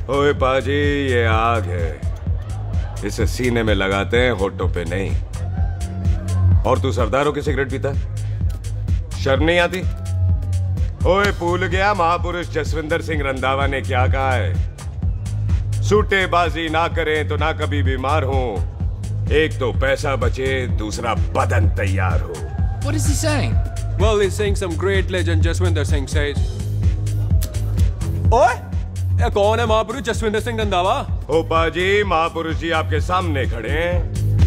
ओए पाजी, ये आग है, इसे सीने में लगाते हैं, होठों पे नहीं। और तू सरदारों की सिगरेट पीता है? शर्म नहीं आती? ओए भूल गया महापुरुष जसविंदर सिंह रंधावा ने क्या कहा है? सूटेबाजी ना करें तो ना कभी बीमार हो। एक तो पैसा बचे, दूसरा बदन तैयार हो। What is he saying? Well, he's saying some great legend Jaswinder Singh says. ओए, ये कौन है महापुरुष जसविंदर सिंह रंधावा? ओ पाजी, महापुरुष जी आपके सामने खड़े हैं।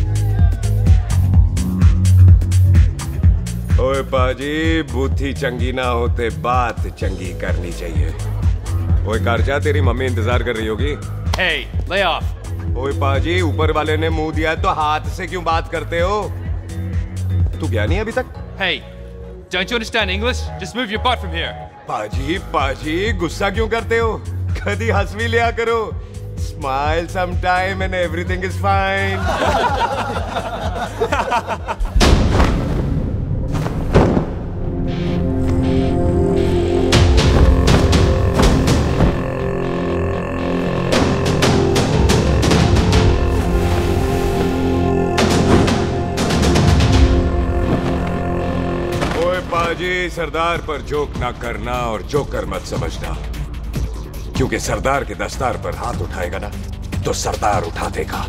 ओए पाजी, बुद्धि चंगी ना होते बात चंगी करनी चाहिए। ओए कारचा, तेरी मम्मी इंतजार कर रही होगी। Hey, lay off. ओए पाजी, ऊपर वाले ने मुंह दिया है तो हाथ से क्यों बात करते हो? तू गया नहीं अभी तक? Hey, don't you understand English? Just move your butt from here. पाजी, गुस्सा क्यों करते हो? कभी हंस भी लिया करो। Smile sometime and everything is fine. पाजी, सरदार पर जोक ना करना और जोकर मत समझना, क्योंकि सरदार के दस्तार पर हाथ उठाएगा ना तो सरदार उठा देगा।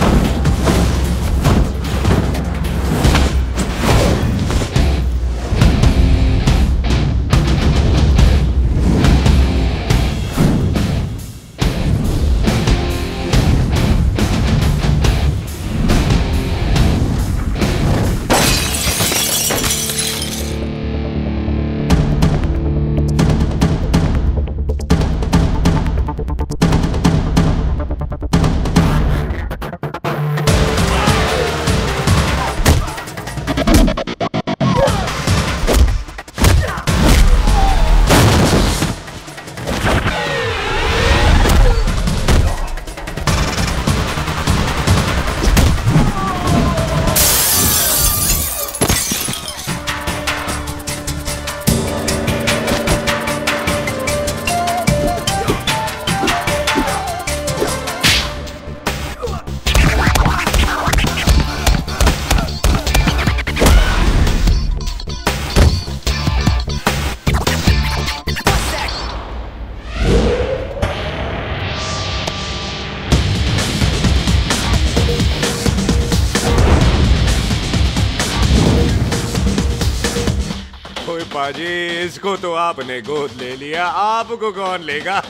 पाजी, इसको तो आपने गोद ले लिया, आपको कौन लेगा?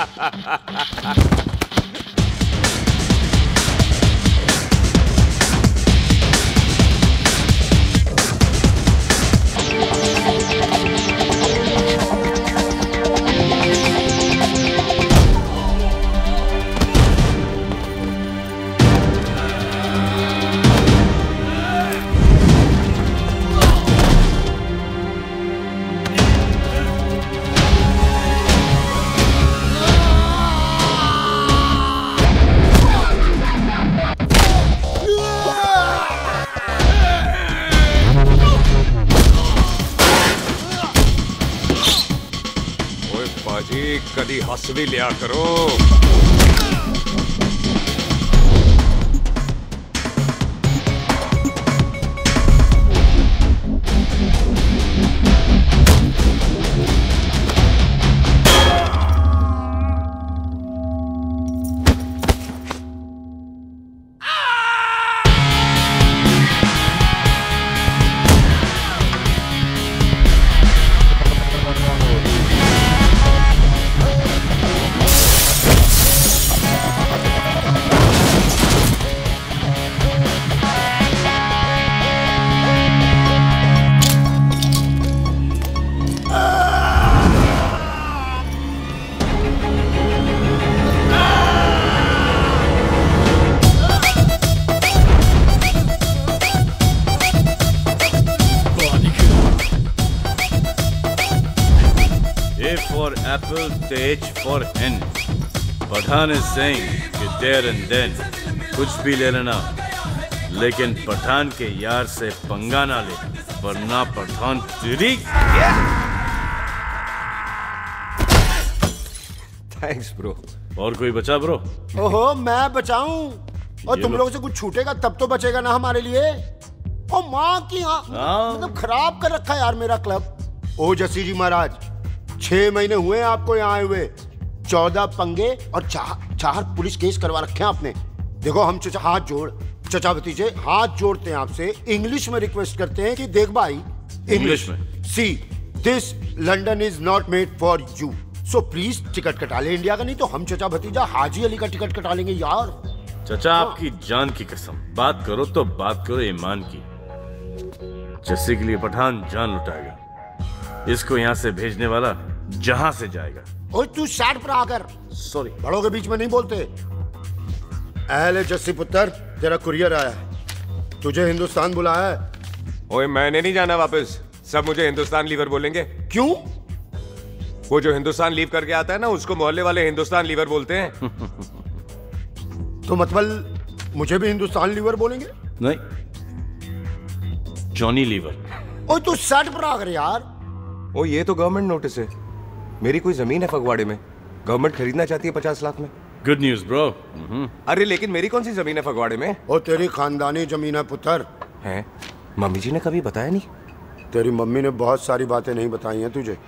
पाजी, कदी हंस भी लिया करो। For apple, the H for hen. Pathan is saying कि there and then कुछ भी ले लेना, लेकिन पठान के यार से पंगा ना ले, वरना पठान तेरी। Thanks, bro. और कोई बचा ब्रो? ओहो, मैं बचाऊं? और तुम लोगों से कुछ छूटेगा तब तो बचेगा ना हमारे लिए। ओ माँ की मतलब खराब कर रखा है यार मेरा क्लब। ओ जसी जी महाराज, 6 महीने हुए हैं आपको यहाँ आए हुए। 14 पंगे और 4 पुलिस केस करवा रखे हैं आपने। देखो हम चचा हाथ जोड़, चचा भतीजे हाथ जोड़ते हैं आपसे, इंग्लिश में रिक्वेस्ट करते हैं कि देख भाई, इंग्लिश में see this London is not made for you, so please ticket कटा ले इंडिया का, नहीं तो हम चचा भतीजा हाजी अली का टिकट कटा लेंगे यार। चचा आपकी जान की कसम, बात करो तो बात करो ईमान की। जस्सी के लिए पठान जान लुटाएगा, इसको यहाँ से भेजने वाला जहां से जाएगा। ओए तू साइड पर आकर, सॉरी, बड़ों के बीच में नहीं बोलते। अहले जस्सी पुत्र, तेरा कुरियर आया है, तुझे हिंदुस्तान बुलाया है। ओए मैंने नहीं जाना वापस, सब मुझे हिंदुस्तान लीवर बोलेंगे। क्यों? वो जो हिंदुस्तान लीव करके आता है ना, उसको मोहल्ले वाले हिंदुस्तान लीवर बोलते हैं। तो मतलब मुझे भी हिंदुस्तान लीवर बोलेंगे? नहीं, जॉनी लीवर। ओए तू साइड पर आकर यार। ओ ये तो गवर्नमेंट नोटिस है, मेरी कोई जमीन है फगवाड़े में, गवर्नमेंट खरीदना चाहती है 50 लाख में। Good news bro. अरे लेकिन मेरी कौन सी जमीन है फगवाड़े में? ओ तेरी खानदानी जमीन है पुत्र। है? मम्मी जी ने कभी बताया नहीं? तेरी मम्मी ने बहुत सारी बातें नहीं बताई हैं तुझे।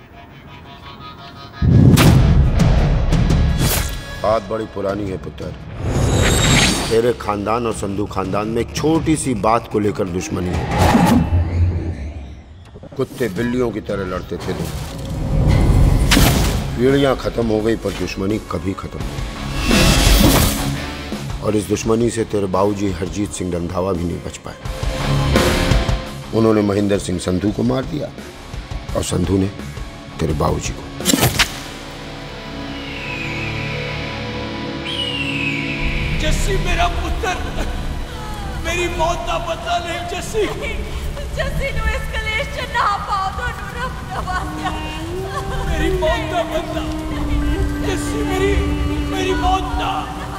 बात बड़ी पुरानी है पुत्र। तेरे खानदान और संधू खानदान में एक छोटी सी बात को लेकर दुश्मनी है। कुत्ते बिल्लियों की तरह लड़ते थे लोग। पीढ़ियां खत्म हो गई पर दुश्मनी कभी खत्म नहीं। और इस दुश्मनी से तेरे बाबूजी हरजीत सिंह रंधावा भी नहीं बच पाए। उन्होंने महेंद्र सिंह संधू को मार दिया और संधू ने तेरे बाबूजी को। जस्सी मेरा पुत्र, मेरी मौत का बदला नहीं। जस्सी जस्सी नु इस कलेश च ना पाओ, दोनों रब नवाज़िया। मेरी मौत का बदला। जस्सी मेरी मौत ना।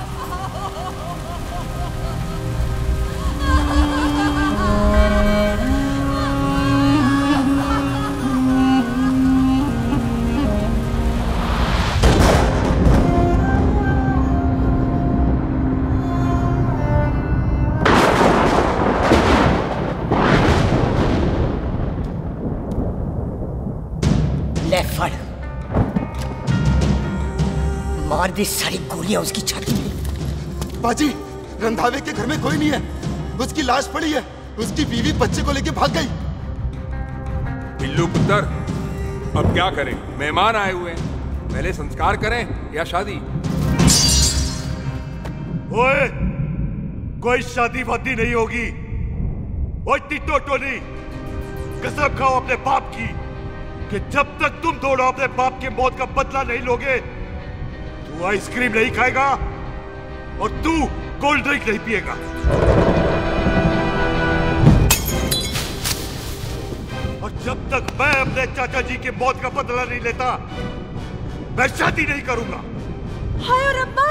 मार दी सारी गोलियां उसकी छाती में। बाजी, रंधावे के घर में कोई नहीं है, उसकी लाश पड़ी है, उसकी बीवी बच्चे को लेके भाग गई। बिल्लू पुत्र, अब क्या करें? मेहमान आए हुए हैं, पहले संस्कार करें या शादी? ओए, कोई शादी वादी नहीं होगी। ओए टिटो टोनी, कसम खाओ अपने बाप की कि जब तक तुम दोनों अपने बाप की मौत का बदला नहीं लोगे, तू आइसक्रीम नहीं खाएगा और तू कोल्ड ड्रिंक नहीं पिएगा। और जब तक मैं अपने चाचा जी की मौत का बदला नहीं लेता, मैं शादी नहीं करूंगा। हाय रब्बा।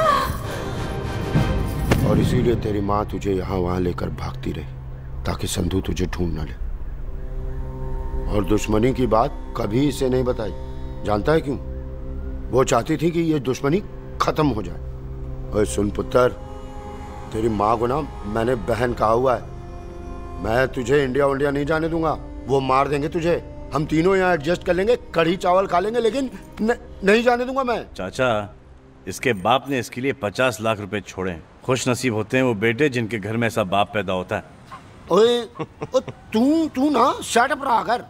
और इसीलिए तेरी माँ तुझे यहाँ वहां लेकर भागती रही, ताकि संधू तुझे ढूंढ न ले। और दुश्मनी की बात कभी इसे नहीं बताई। जानता है क्यों? वो चाहती थी कि ये दुश्मनी खत्म हो जाए। ओए सुन पुत्र, तेरी माँ को ना मैंने बहन कहा हुआ है, मैं तुझे इंडिया इंडिया नहीं जाने दूंगा। वो मार देंगे तुझे, हम तीनों यहाँ एडजस्ट कर लेंगे, कढ़ी चावल खा लेंगे, लेकिन नहीं जाने दूंगा मैं। चाचा, इसके बाप ने इसके लिए 50 लाख रुपए छोड़े। खुश नसीब होते हैं वो बेटे जिनके घर में ऐसा बाप पैदा होता है। ओए तू ना शट अप रहा कर।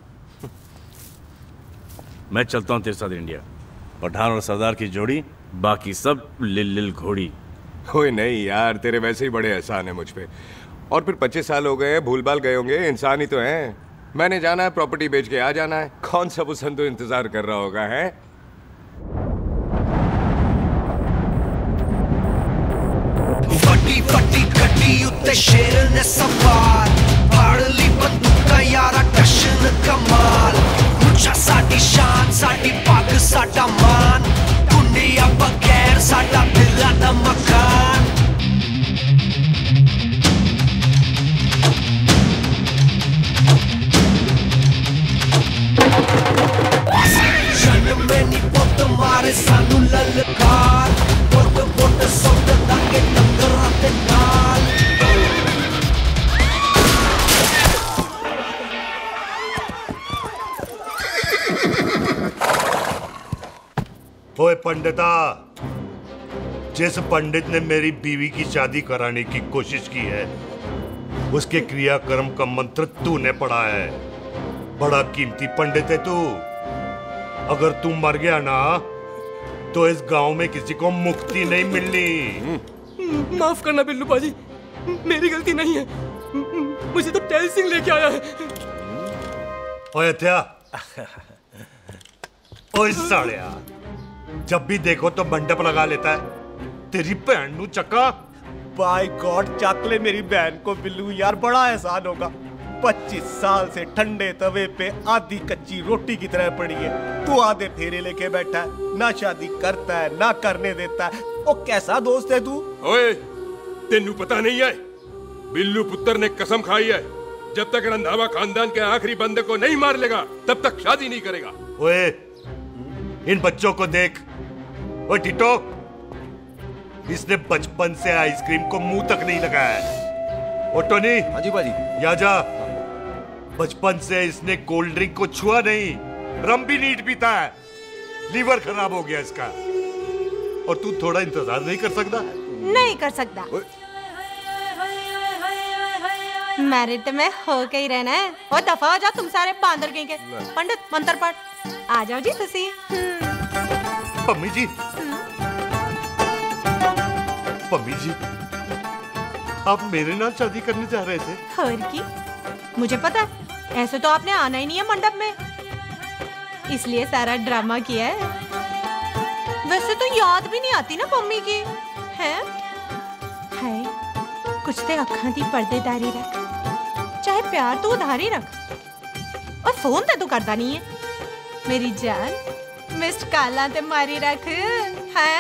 मैं चलता हूँ तेरे साथ इंडिया। पठान और सरदार की जोड़ी, बाकी सब लिल घोड़ी। ओए नहीं यार, तेरे वैसे ही बड़े एहसान है मुझ पे। और फिर 25 साल हो गए, भूल भाल गए होंगे, इंसान ही तो हैं। मैंने जाना है, प्रॉपर्टी बेच के आ जाना है। कौन सा वो संधू इंतजार कर रहा होगा? है फटी फटी गड्डी उत्ते शेर ने सवार, फाड़ ली बंदूका यारा टशन कमाल। मुझा साडी शान, साडी पग, साडा मान, दुनिया बगैर साडा दिला दा मकान। जन्म में नी पुत मारे सानू ललकार, ओए पंडिता, जिस पंडित ने मेरी बीवी की शादी कराने की कोशिश की है, उसके क्रियाकर्म का मंत्र तूने पढ़ा है। बड़ा कीमती पंडित है तू। अगर तू मर गया ना तो इस गांव में किसी को मुक्ति नहीं मिलनी। माफ करना बिल्लू बाजी, मेरी गलती नहीं है। मुझे तो टैल सिंह लेके आया है। ओए हत्या, ओए सालिया, जब भी देखो तो मंडप लगा लेता है। तेरी बहन नू चक्का। बाय गॉड, चक ले मेरी बहन को बिल्लू यार, बड़ा एहसान होगा। 25 साल से ठंडे तवे पे आधी कच्ची रोटी की तरह पड़ी है। तू आधे फेरे लेके बैठा है, ना शादी करता है ना करने देता है। ओ कैसा दोस्त है तू? ओए, तेनू पता नहीं है, बिल्लू पुत्र ने कसम खाई है, जब तक रंधावा खानदान के आखिरी बंदे को नहीं मार लेगा तब तक शादी नहीं करेगा। ओए, इन बच्चों को देख। ओए टिटो, इसने बचपन से आइसक्रीम को मुंह तक नहीं लगाया है। ओ टोनी। हाँ जी बाजी। या जा। बचपन से इसने कोल्ड ड्रिंक को छुआ नहीं, रम भी नीट पीता है। लीवर खराब हो गया इसका। और तू थोड़ा इंतजार नहीं कर सकता? नहीं कर सकता। मैरिड में हो के ही रहना है। और दफा हो जाओ तुम सारे बांदर कहीं के। पंडित मंत्र पढ़। आ जाओ जी तुसी। पम्मी जी, पम्मी जी, आप मेरे नाल शादी करने जा रहे थे? और की मुझे पता है, ऐसे तो आपने आना ही नहीं है मंडप में, इसलिए सारा ड्रामा किया है। वैसे तो याद भी नहीं आती ना पम्मी की है। कुछ ते अखां दी पर्देदारी रख, चाहे प्यार तो उधारी रख, और फोन ते तू करता नहीं है। मेरी जान मिस्ड काला ते मारी रख है।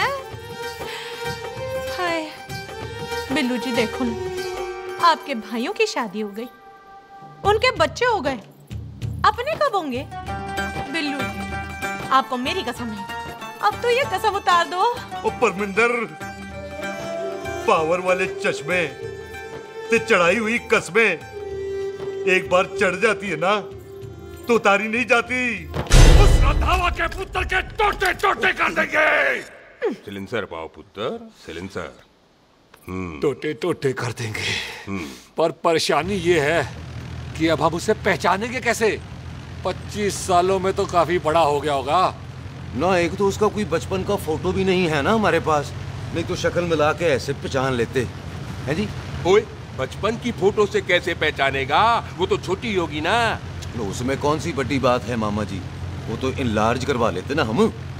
हाय बिल्लू जी, देखो ना, आपके भाइयों की शादी हो गई, उनके बच्चे हो गए, अपने कब होंगे? बिल्लू आपको मेरी कसम है, अब तो ये कसम उतार दो। ओ परमिंदर, पावर वाले चश्मे ते चढ़ाई हुई कस्में एक बार चढ़ जाती है ना तो उतारी नहीं जाती। उस रंधावा के पुत्र के टोटे टोटे कर देंगे। सिलेंसर पाओ पुत्र, सिलेंसर। टोटे टोटे कर देंगे। पर परेशानी ये है कि अब हम उसे पहचानेंगे कैसे? 25 सालों में तो काफी बड़ा हो गया होगा ना। एक तो उसका कोई बचपन का फोटो भी नहीं है ना हमारे पास, नहीं तो शक्ल मिला के ऐसे पहचान लेते हैं जी। ओए, बचपन की फोटो से कैसे पहचानेगा? वो तो छोटी होगी ना। तो उसमें कौन सी बड़ी बात है मामा जी, वो तो इनलार्ज करवा लेते ना हम।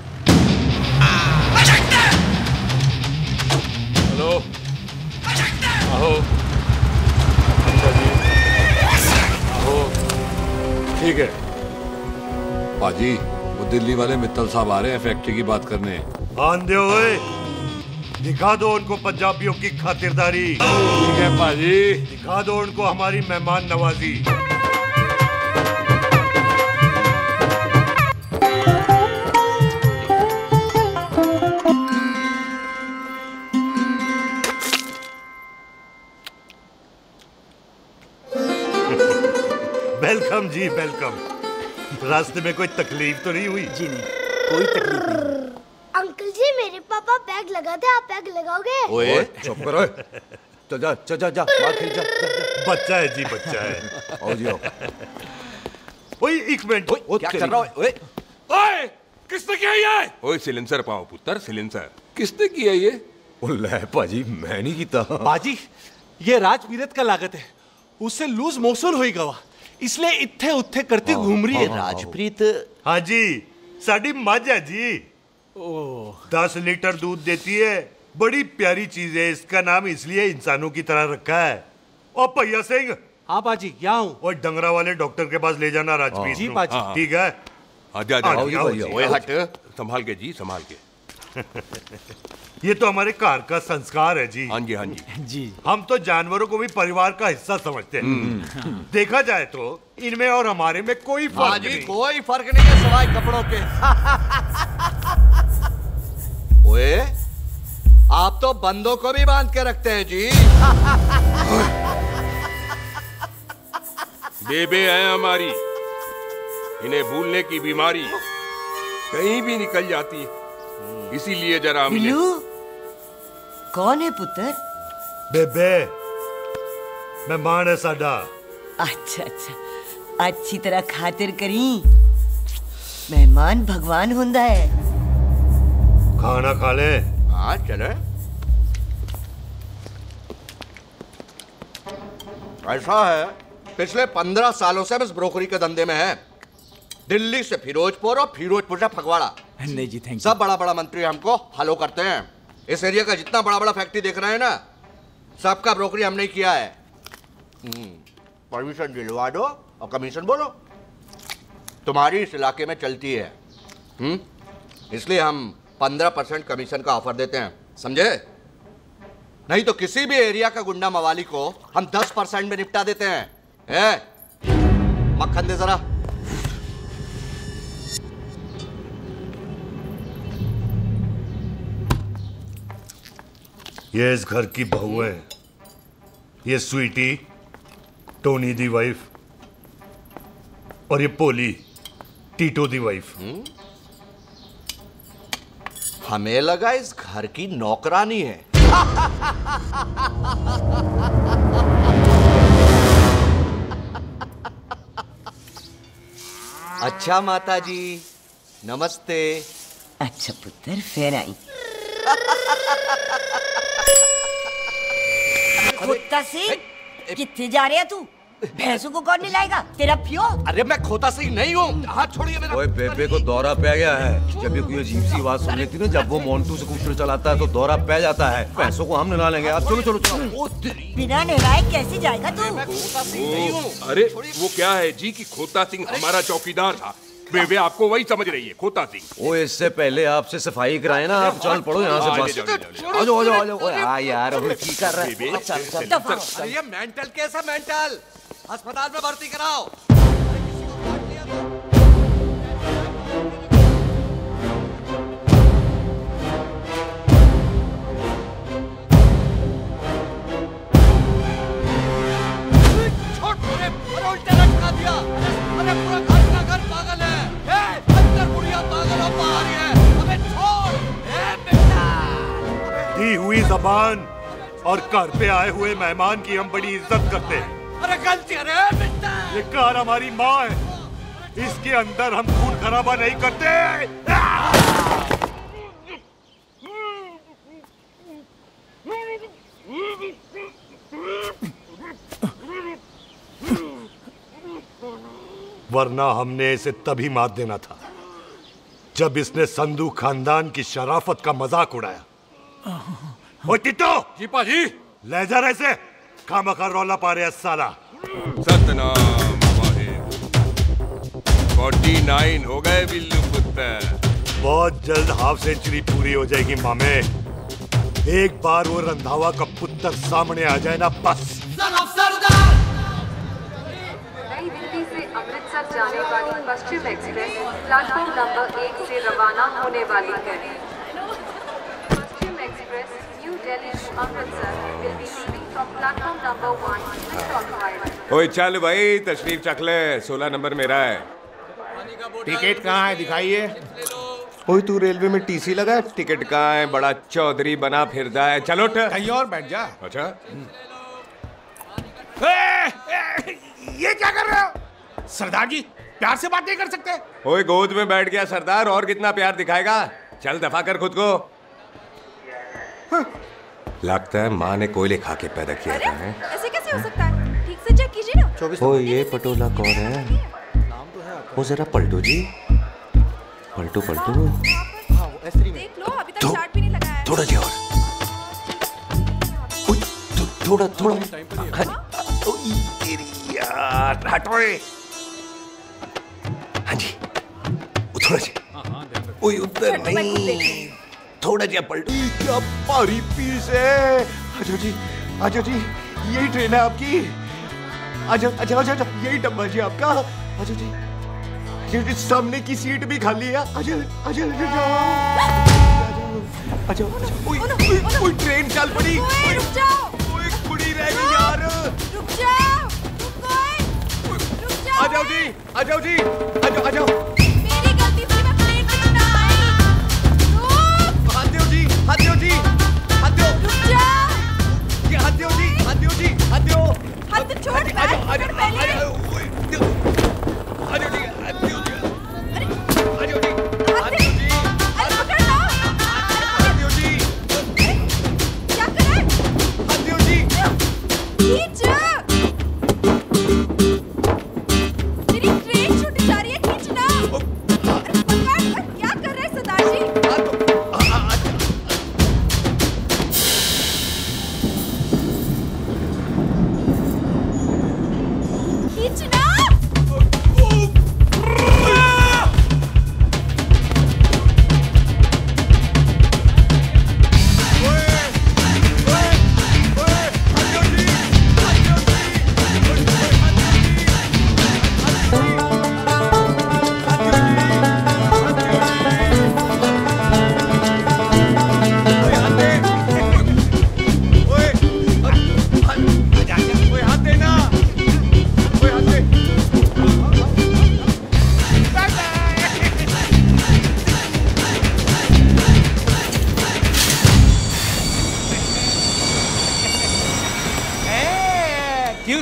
हेलो, आहो, आहो, ठीक है पाजी, वो दिल्ली वाले मित्तल साहब आ रहे हैं फैक्ट्री की बात करने। आंधे हुए, दिखा दो उनको पंजाबियों की खातिरदारी। ठीक है पाजी, दिखा दो उनको हमारी मेहमान नवाजी। वेलकम जी, वेलकम। रास्ते में कोई तकलीफ तो नहीं हुई? जी नहीं, कोई तकलीफ नहीं। अंकल जी, मेरे पापा पैग लगाते, आप पैग लगाओगे? ओए चुप करो। चल जा चल जा जा, बाहर खेल जा, जा, जा। बच्चा है जी, बच्चा है। आओ जी आओ। ओए एक मिनट, क्या कर रहा है? ओए ओए, किसने किया ये? ओए सिलेंसर पाओ पुत्र, सिलेंसर। किसने किया ये? ले पाजी, मैं नहीं कीता। बाजी, ये राजपीरत का लागत है, उससे लूज मोशन होई गवा, इसलिए इत्थे उत्थे करती घूम रही है। राजप्रीत? हाँ जी, साड़ी मझ है जी। 10 लीटर दूध देती है, बड़ी प्यारी चीज है। इसका नाम इसलिए इंसानों की तरह रखा है। और भैया सिंह। हाँ बाजी, यहाँ हूँ। और डंगरा वाले डॉक्टर के पास ले जाना राजपीत। जी बाजी। ठीक है। आजा ओए हट, संभाल के जी, संभाल के। ये तो हमारे घर का संस्कार है जी। हाँ जी, हाँ जी जी। हम तो जानवरों को भी परिवार का हिस्सा समझते हैं। देखा जाए तो इनमें और हमारे में कोई फर्क नहीं। कोई फर्क नहीं है सिवाय कपड़ों के। ओए, आप तो बंदों को भी बांध के रखते हैं जी। बेबे है हमारी, इन्हें भूलने की बीमारी कहीं भी निकल जाती इसीलिए जरा हमने बिल्लू कौन है पुत्र? बेबे मेहमान है साडा। अच्छा अच्छा, अच्छी तरह खातिर करी। मेहमान भगवान हुंदा है। खाना खा ले। हाँ चले। ऐसा है, पिछले 15 सालों से हम इस ब्रोकरी के धंधे में हैं। दिल्ली से फिरोजपुर और फिरोजपुर से फगवाड़ा। नहीं जी थैंक यू। सब बड़ा बड़ा मंत्री हमको फॉलो करते हैं। इस एरिया का जितना बड़ा बड़ा फैक्ट्री देख रहे हैं ना, सबका ब्रोकरी हमने किया है। परमिशन दिलवा दो और कमीशन बोलो। तुम्हारी इस इलाके में चलती है। इसलिए हम 15% कमीशन का ऑफर देते हैं, समझे? नहीं तो किसी भी एरिया का गुंडा मवाली को हम 10% में निपटा देते हैं। मक्खन दे जरा। ये इस घर की बहू है। ये स्वीटी, टोनी दी वाइफ, और ये पोली, टीटो दी वाइफ। हमें लगा इस घर की नौकरानी है। अच्छा माता जी, नमस्ते। अच्छा पुत्र, फिर आई। खोता सिंह, कितने जा रहे है तू? भैंसों को कौन लाएगा? तेरा प्यो? अरे मैं खोता सिंह नहीं हूँ। हाथ छोड़िए मेरा। ओए बेबे को दौरा पै गया है। जब भी कोई अजीब सी आवाज सुन लेती ना, जब वो मोन्टू स्कूटर चलाता है तो दौरा पै जाता है। भैंसों को हम नहला लेंगे। आप चलो चलो चलो। बिना नहलाए कैसे जाएगा तू? अरे वो क्या है जी कि खोता सिंह हमारा चौकीदार था। बेबे आपको वही समझ रही है, खोता सिंह। ओ इससे पहले आपसे सफाई कराए ना, आप चल पड़ो यहाँ से बस। आ जाओ आ जाओ आ जाओ। ओए हाँ यार, अब की कर रहा है? चल चल। ये मेंटल केस है, मेंटल। अस्पताल में भर्ती कराओ। उल्टे लटका दिया। अरे पूरा घर का घर पागल है। अंदर बुढ़िया पागल और बाहर है। अबे छोड़। दी हुई जबान और घर पे आए हुए मेहमान की हम बड़ी इज्जत करते हैं। अरे गलती है। ये कार हमारी माँ है। इसके अंदर हम खून खराबा नहीं करते। वरना हमने इसे तभी मार देना था जब इसने संधू खानदान की शराफत का मजाक उड़ाया। ओ टिट्टो! जी पाजी। ले जा रहे से खामखा रौला पा रहे साला। सतनाम वाहिगुरु। 49 हो गए बिल्लू पुत्र। बहुत जल्द हाफ सेंचुरी पूरी हो जाएगी मामे। एक बार वो रंधावा का पुत्र सामने आ जाए ना, बस। नई दिल्ली से अमृतसर जाने वाली पश्चिम एक्सप्रेस प्लेटफॉर्म नंबर 1 से रवाना होने वाली है। Paschim Express new Delhi to Amritsar will be leaving from platform number 1 switch occupied। ओए चल भाई, तशरीफ चख ले। 16 नंबर मेरा है। टिकट कहाँ है, दिखाइए। ओए तू रेलवे में टीसी लगा है? टिकट कहाँ है? बड़ा चौधरी बना फिरदा है। चलो कहीं और बैठ जा। अच्छा ये क्या कर रहे हो? सरदार जी प्यार से बात नहीं कर सकते? ओए गोद में बैठ गया सरदार, और कितना प्यार दिखाएगा? चल दफा कर खुद को। लगता है माँ ने कोयले खा के पैदा किया था। ऐसे कैसे हो सकता है? ठीक से चेक कीजिए ना। ओ ये पटोला कौन है? वो जरा पलटो जी, पलटो पलटो। देख लो, अभी तक चार्ट भी नहीं लगाया है। थोड़ा जी और। थोड़ा थोड़ा। यार हटोए। हाँ जी, थोड़ा जी। ओए उधर नहीं, थोड़ा जी पलटो। क्या भारी पीस है। आजो जी, आजो जी, यही ट्रेन है आपकी। आजो आजो आजो, यही डब्बा जी आपका। आजो जी, ये सामने की सीट भी खाली है। आजो आजो आजो। ओए ट्रेन चल पड़ी। रुक जाओ। ओए कुड़ी रह गई यार। रुक जाओ। आ जाओ जी, आ जाओ जी, आ जाओ आ जाओ। मेरी गलती से मैं प्लेन में ना आई।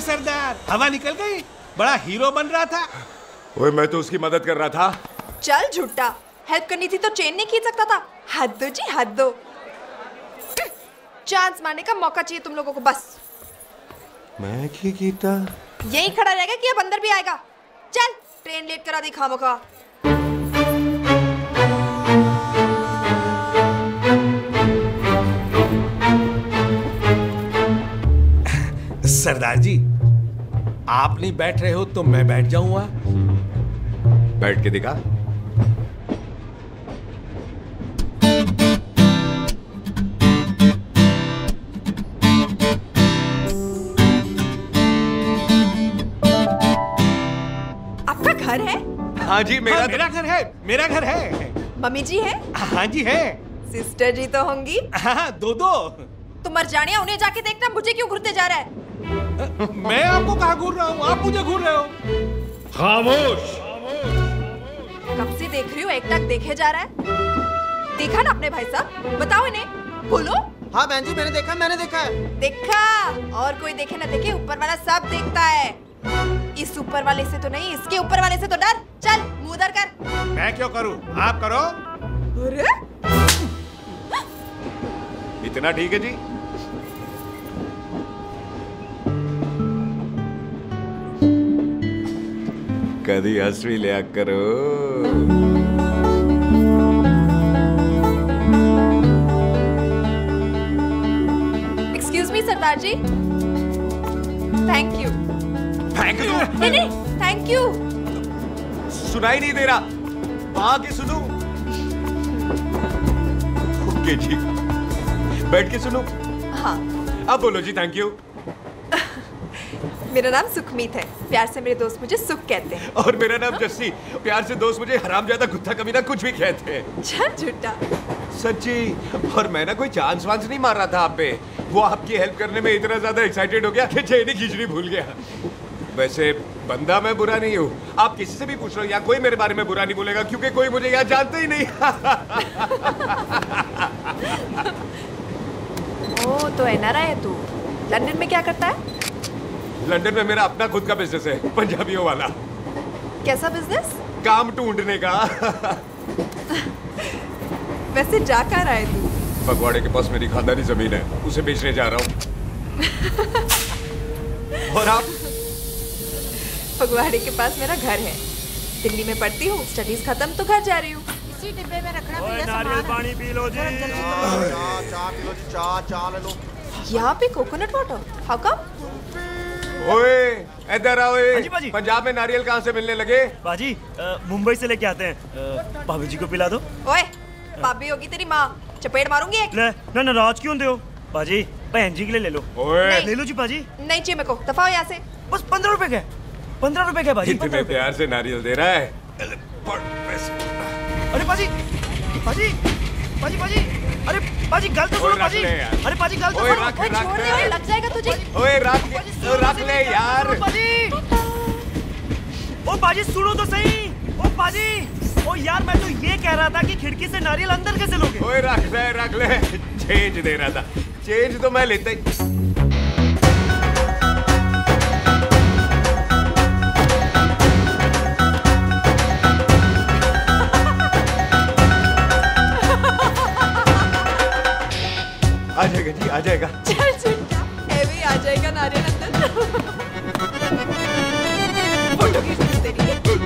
सरदार, हवा निकल गई? बड़ा हीरो बन रहा था। ओए मैं तो उसकी मदद कर रहा था। चल झूठा, हेल्प करनी थी तो चेन नहीं खींच सकता था। हद दो जी, हद दो। चांस मारने का मौका चाहिए तुम लोगों को बस। मैं क्या कीता? यही खड़ा रहेगा कि अब अंदर भी आएगा? चल, ट्रेन लेट करा दी खामखा। सरदार जी, आप नहीं बैठ रहे हो तो मैं बैठ जाऊंगा। बैठ के दिखा। आपका घर है? हाँ जी, मेरा घर है। मेरा घर है। मम्मी जी है? हाँ जी है। सिस्टर जी तो होंगी? हाँ, दो। तुम मर जानिया, उन्हें जाके देखना मुझे क्यों घूरते जा रहा है। मैं आपको कहाँ घूर रहा हूँ? आप मुझे घूर रहे हो। खामोश। कब से देख रही हूँ, एक टक देखे जा रहा है। देखा ना अपने भाई साहब, बताओ इन्हें, बोलो। हाँ बहन जी, मैंने देखा है। देखा? और कोई देखे ना देखे, ऊपर वाला सब देखता है। इस ऊपर वाले से तो नहीं, इसके ऊपर वाले से तो डर। चल मुंह उधर कर। मैं क्यों करूँ? आप करो। अरे इतना ठीक है जी? कभी हंस भी लिया करो। एक्सक्यूज मी सरदार जी। Thank you. Thank you? नहीं, थैंक यू। सुनाई नहीं दे रहा, वहां के सुनो। ओके जी, बैठ के सुनो। हाँ। अब बोलो जी थैंक यू। मेरा नाम सुखमीत है, प्यार से मेरे दोस्त मुझे सुख कहते हैं। और मेरा नाम जस्सी, प्यार से दोस्त मुझे हरामजादा, कुत्ता कमीना कुछ भी कहते हैं। चल झूठा। सच्ची। और मैं ना कोई चांस वांस नहीं मार रहा था आप पे, वो आपकी हेल्प करने में इतना ज्यादा एक्साइटेड हो गया कि चेन ही खींचनी भूल गया। वैसे बंदा मैं बुरा नहीं हूँ, आप किसी से भी पूछ लो, यहाँ कोई मेरे बारे में बुरा नहीं बोलेगा क्योंकि कोई मुझे यहाँ जानता ही नहीं। ओ तो एनआरआई है तू। लंदन में क्या करता है? लंदन में मेरा अपना खुद का बिजनेस है, पंजाबियों वाला। कैसा बिजनेस? काम ढूंढने का। वैसे जा कर आए तू? फगवाड़े के पास मेरी खानदानी जमीन है, उसे बेचने जा रहा हूँ। और आप? फगवाड़े के पास मेरा घर है, दिल्ली में पढ़ती हूँ, स्टडीज खत्म तो घर जा रही हूँ। इसी डिब्बे में रखना भैया। नारियल पानी पी लो जी। चाय पी लो जी, चाय ले लो। यहाँ पे कोकोनट वाटर? How come? ओए इधर आओ। पंजाब में नारियल कहाँ से मिलने लगे? बाजी मुंबई से लेके आते हैं, भाभी जी को पिला दो। ओए भाभी होगी तेरी माँ, चपेट मारूंगी एक। ना नाराज क्यों हो बाजी, बहन जी के लिए ले लो। ओए ले लो जी बाजी। नहीं चाहिए मेरे को, दफा हो यहाँ से। बस 15 रुपए के, 15 रुपए के बाजी। इतने प्यार से नारियल दे रहा है। अरे बाजी बाजी बाजी बाजी, अरे बाजी गल तो सुनो बाजी। अरे बाजी गल तो सुनो। छोड़ दे, लग जाएगा तुझे। ओए रख ले यार। ओ बाजी सुनो तो सही। ओ बाजी, ओ यार मैं तो ये कह रहा था कि खिड़की से नारियल अंदर कैसे लोगे? ओए रख ले। चेंज दे रहा था, चेंज तो मैं लेता ही। आ जाएगा जी, आ जाएगा। चल चिंता, हेवी आ जाएगा नारियल अंदर। फोटो खींच ली तेरी।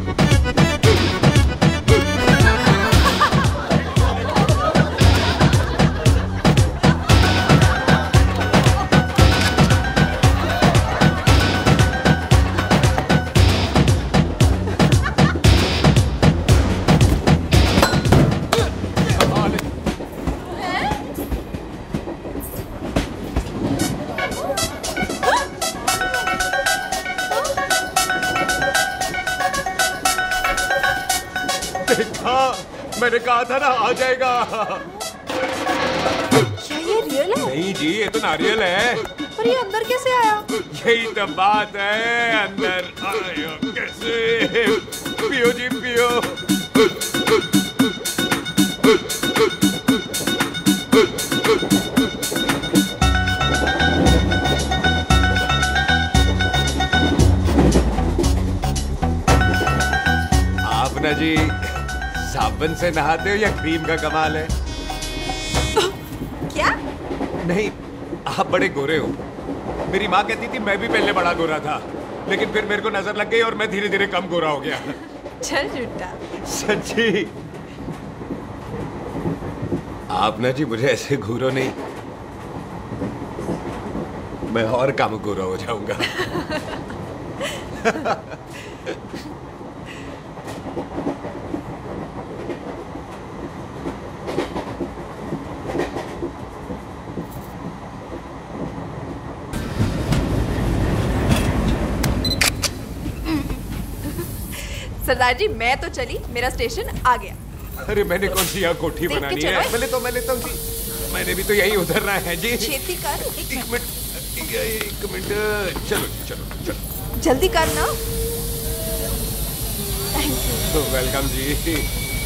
मैंने कहा था ना आ जाएगा। क्या ये रियल है? नहीं जी, ये तो नारियल है। पर ये अंदर कैसे आया? यही तो बात है, अंदर आया कैसे? पियो जी पियो। साबुन से नहाते हो या क्रीम का कमाल है? क्या? नहीं, आप बड़े गोरे हो। मेरी माँ कहती थी मैं भी पहले बड़ा गोरा था, लेकिन फिर मेरे को नजर लग गई और मैं धीरे धीरे कम गोरा हो गया। चल झूठा। सच्ची? आप ना जी मुझे ऐसे घूरो नहीं, मैं और कम गोरा हो जाऊंगा। सरदार जी मैं तो चली, मेरा स्टेशन आ गया। अरे मैंने कौन सी यहाँ कोठी देख के बनानी चलो। है? मैं लेता हूँ जी। मैंने भी तो यही उतरना है जी। छेती कर। एक मिनट। चलो। जल्दी कर ना। वेलकम जी।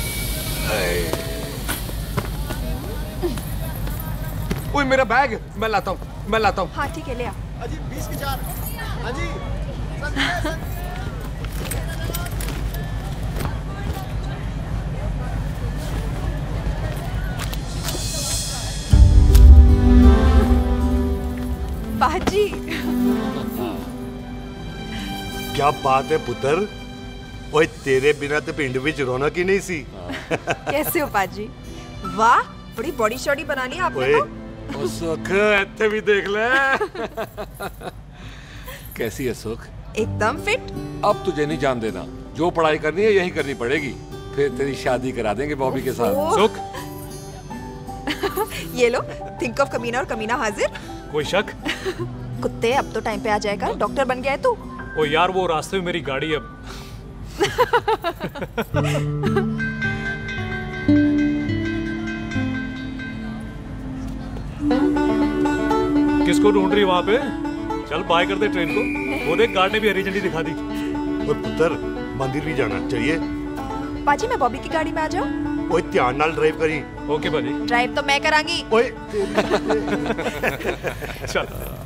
ओए मेरा बैग मैं लाता हूँ। हाँ ठीक है, ले आ। अजी 20 के 4। हाँ जी। पाजी। क्या बात है पुत्र, ओए तेरे बिना तो पिंड विच रौनक ही नहीं सी। कैसे हो पाजी? वाह, बड़ी बॉडी शॉडी बना ली आपने तो। ओ सुख, इत्थे भी देख ले। कैसी है सुख? एकदम फिट। अब तुझे नहीं जान देना, जो पढ़ाई करनी है यही करनी पड़ेगी, फिर तेरी शादी करा देंगे बॉबी के साथ। सुख, ये लो, थिंक ऑफ कमीना और कमीना हाजिर। कोई शक? कुत्ते, अब तो टाइम पे आ जाएगा, डॉक्टर बन गया है तू। ओ यार, वो रास्ते में मेरी गाड़ी अब। किसको ढूंढ रही वहां पे? चल बाय कर दे ट्रेन को। वो देख गार्ड ने भी हरी झंडी दिखा दी। और पुत्र मंदिर भी जाना चाहिए। पाजी मैं बॉबी की गाड़ी में आ जाऊं? ओए ध्यान नाल ड्राइव करी। ओके बाजी। ड्राइव तो मैं करांगी। ओए चल।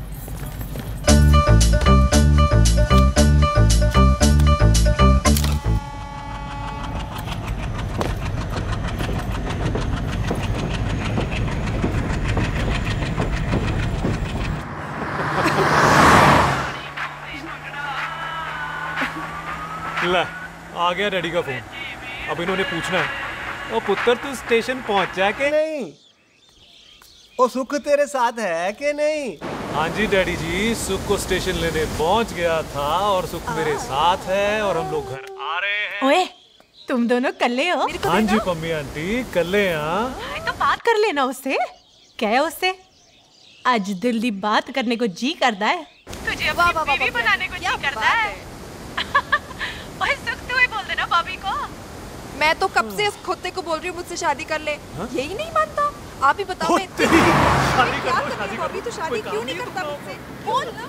ला, आ गया डैडी का फोन। अब इन्होंने पूछना है, ओ पुत्र तू स्टेशन पहुंचा के नहीं? ओ सुख तेरे साथ है कि नहीं? हाँ जी डैडी जी, सुख को स्टेशन लेने पहुंच गया था और सुख मेरे साथ है और हम लोग घर आ रहे हैं। ओए, तुम दोनों कल्ले हो? हाँ जी पम्मी आंटी, कल्ले हैं। तो बात कर लेना उससे। क्या है उससे? आज दिल दी बात करने को जी करता है। तुझे अपनी बीवी बनाने को जी करता है। ओए सुख, तू ही बोल देना बॉबी को। मैं तो कब से इस खोते को बोल रही हूँ मुझसे शादी कर ले, यही नहीं मानता। आप ही बताओ मैं क्या करूँ? बॉबी तो शादी क्यों नहीं करता मुझसे? बोल ना।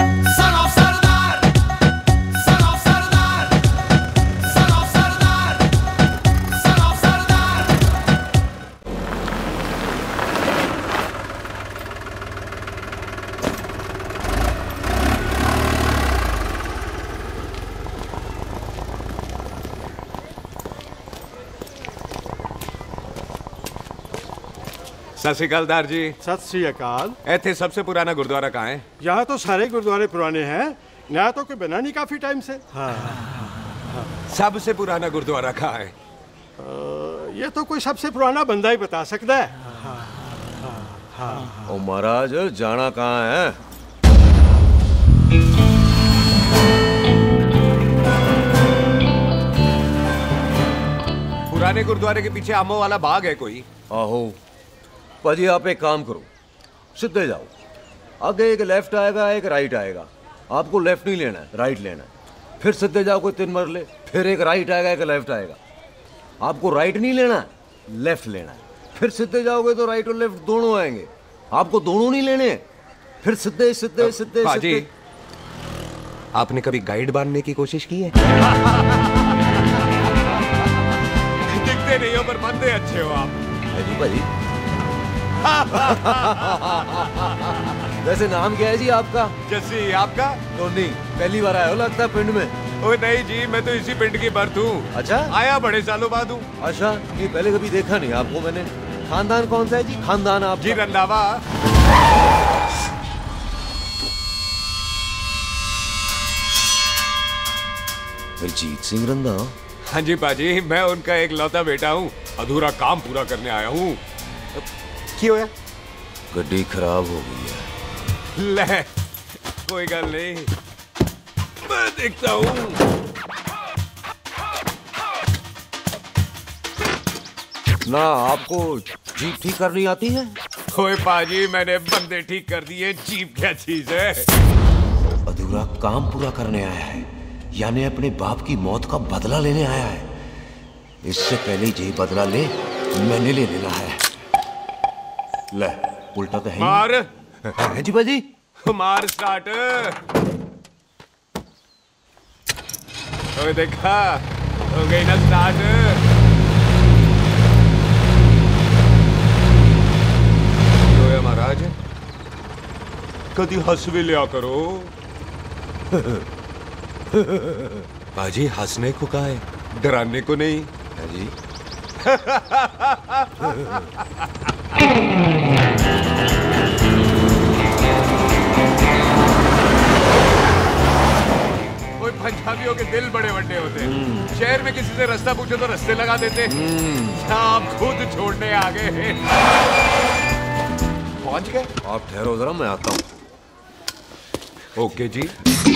सत श्री अकाल दार जी। सत श्री अकाल। ऐथे सबसे पुराना गुरुद्वारा कहाँ है? यहाँ तो सारे गुरुद्वारे पुराने हैं, नया तो कोई बना नहीं काफी टाइम से। हाँ। सबसे पुराना गुरुद्वारा कहाँ है? ये तो कोई सबसे पुराना बंदा ही बता सकता है। ओ महाराज जाना कहाँ है? पुराने गुरुद्वारे के पीछे आमों वाला बाग है कोई? आहो पाजी, आप एक काम करो, सीधे जाओ। आगे एक लेफ्ट आएगा, एक राइट आएगा। आपको लेफ्ट नहीं लेना है, राइट लेना है। फिर सीधे जाओ कोई 3 मरले, फिर एक राइट आएगा, एक लेफ्ट आएगा। आपको राइट नहीं लेना है, लेफ्ट लेना है। फिर सीधे जाओगे तो राइट और लेफ्ट दोनों आएंगे। आपको दोनों नहीं लेने, फिर सीधे सीधे सीधे पाजी, आपने कभी गाइड बनने की कोशिश की है? दिखते नहीं हो पर बंदे अच्छे हो आप। जी भाई। वैसे नाम क्या है जी आपका? जस्सी, आपका? टोनी। पहली बार आए हो लगता है पिंड में। ओ नहीं जी, मैं तो इसी पिंड की बर्थ हूँ। अच्छा, आया बड़े सालों बाद हूँ। अच्छा, ये पहले कभी देखा नहीं आपको मैंने। खानदान कौन सा है जी? खानदान आप जी रंधावा। अजीत सिंह रंधावा? हाँ जी पाजी, मैं उनका एक लौता बेटा हूँ। अधूरा काम पूरा करने आया हूँ। क्यों है? गड्डी खराब हो गई है। ले, कोई गल नहीं, मैं देखता हूँ। ना आपको जीप ठीक करनी आती है? ओए पाजी, मैंने बंदे ठीक कर दिए, जीप क्या चीज है? अधूरा काम पूरा करने आया है, यानी अपने बाप की मौत का बदला लेने आया है। इससे पहले ये बदला ले, मैंने ले लेना है। ले, उल्टा तो है मार। है जी बाजी। मार स्टार्ट। ओए देखा, हो गई ना स्टार्ट। तो महाराज, कभी हंस भी लिया करो। बाजी, हंसने को कहा है, डराने को नहीं है जी। कोई पंजाबियों के दिल बड़े बड़े होते हैं। शहर में किसी से रास्ता पूछो तो रास्ते लगा देते। आप खुद छोड़ने आ गए। पहुंच गए? आप ठहरो जरा, मैं आता हूँ। ओके जी।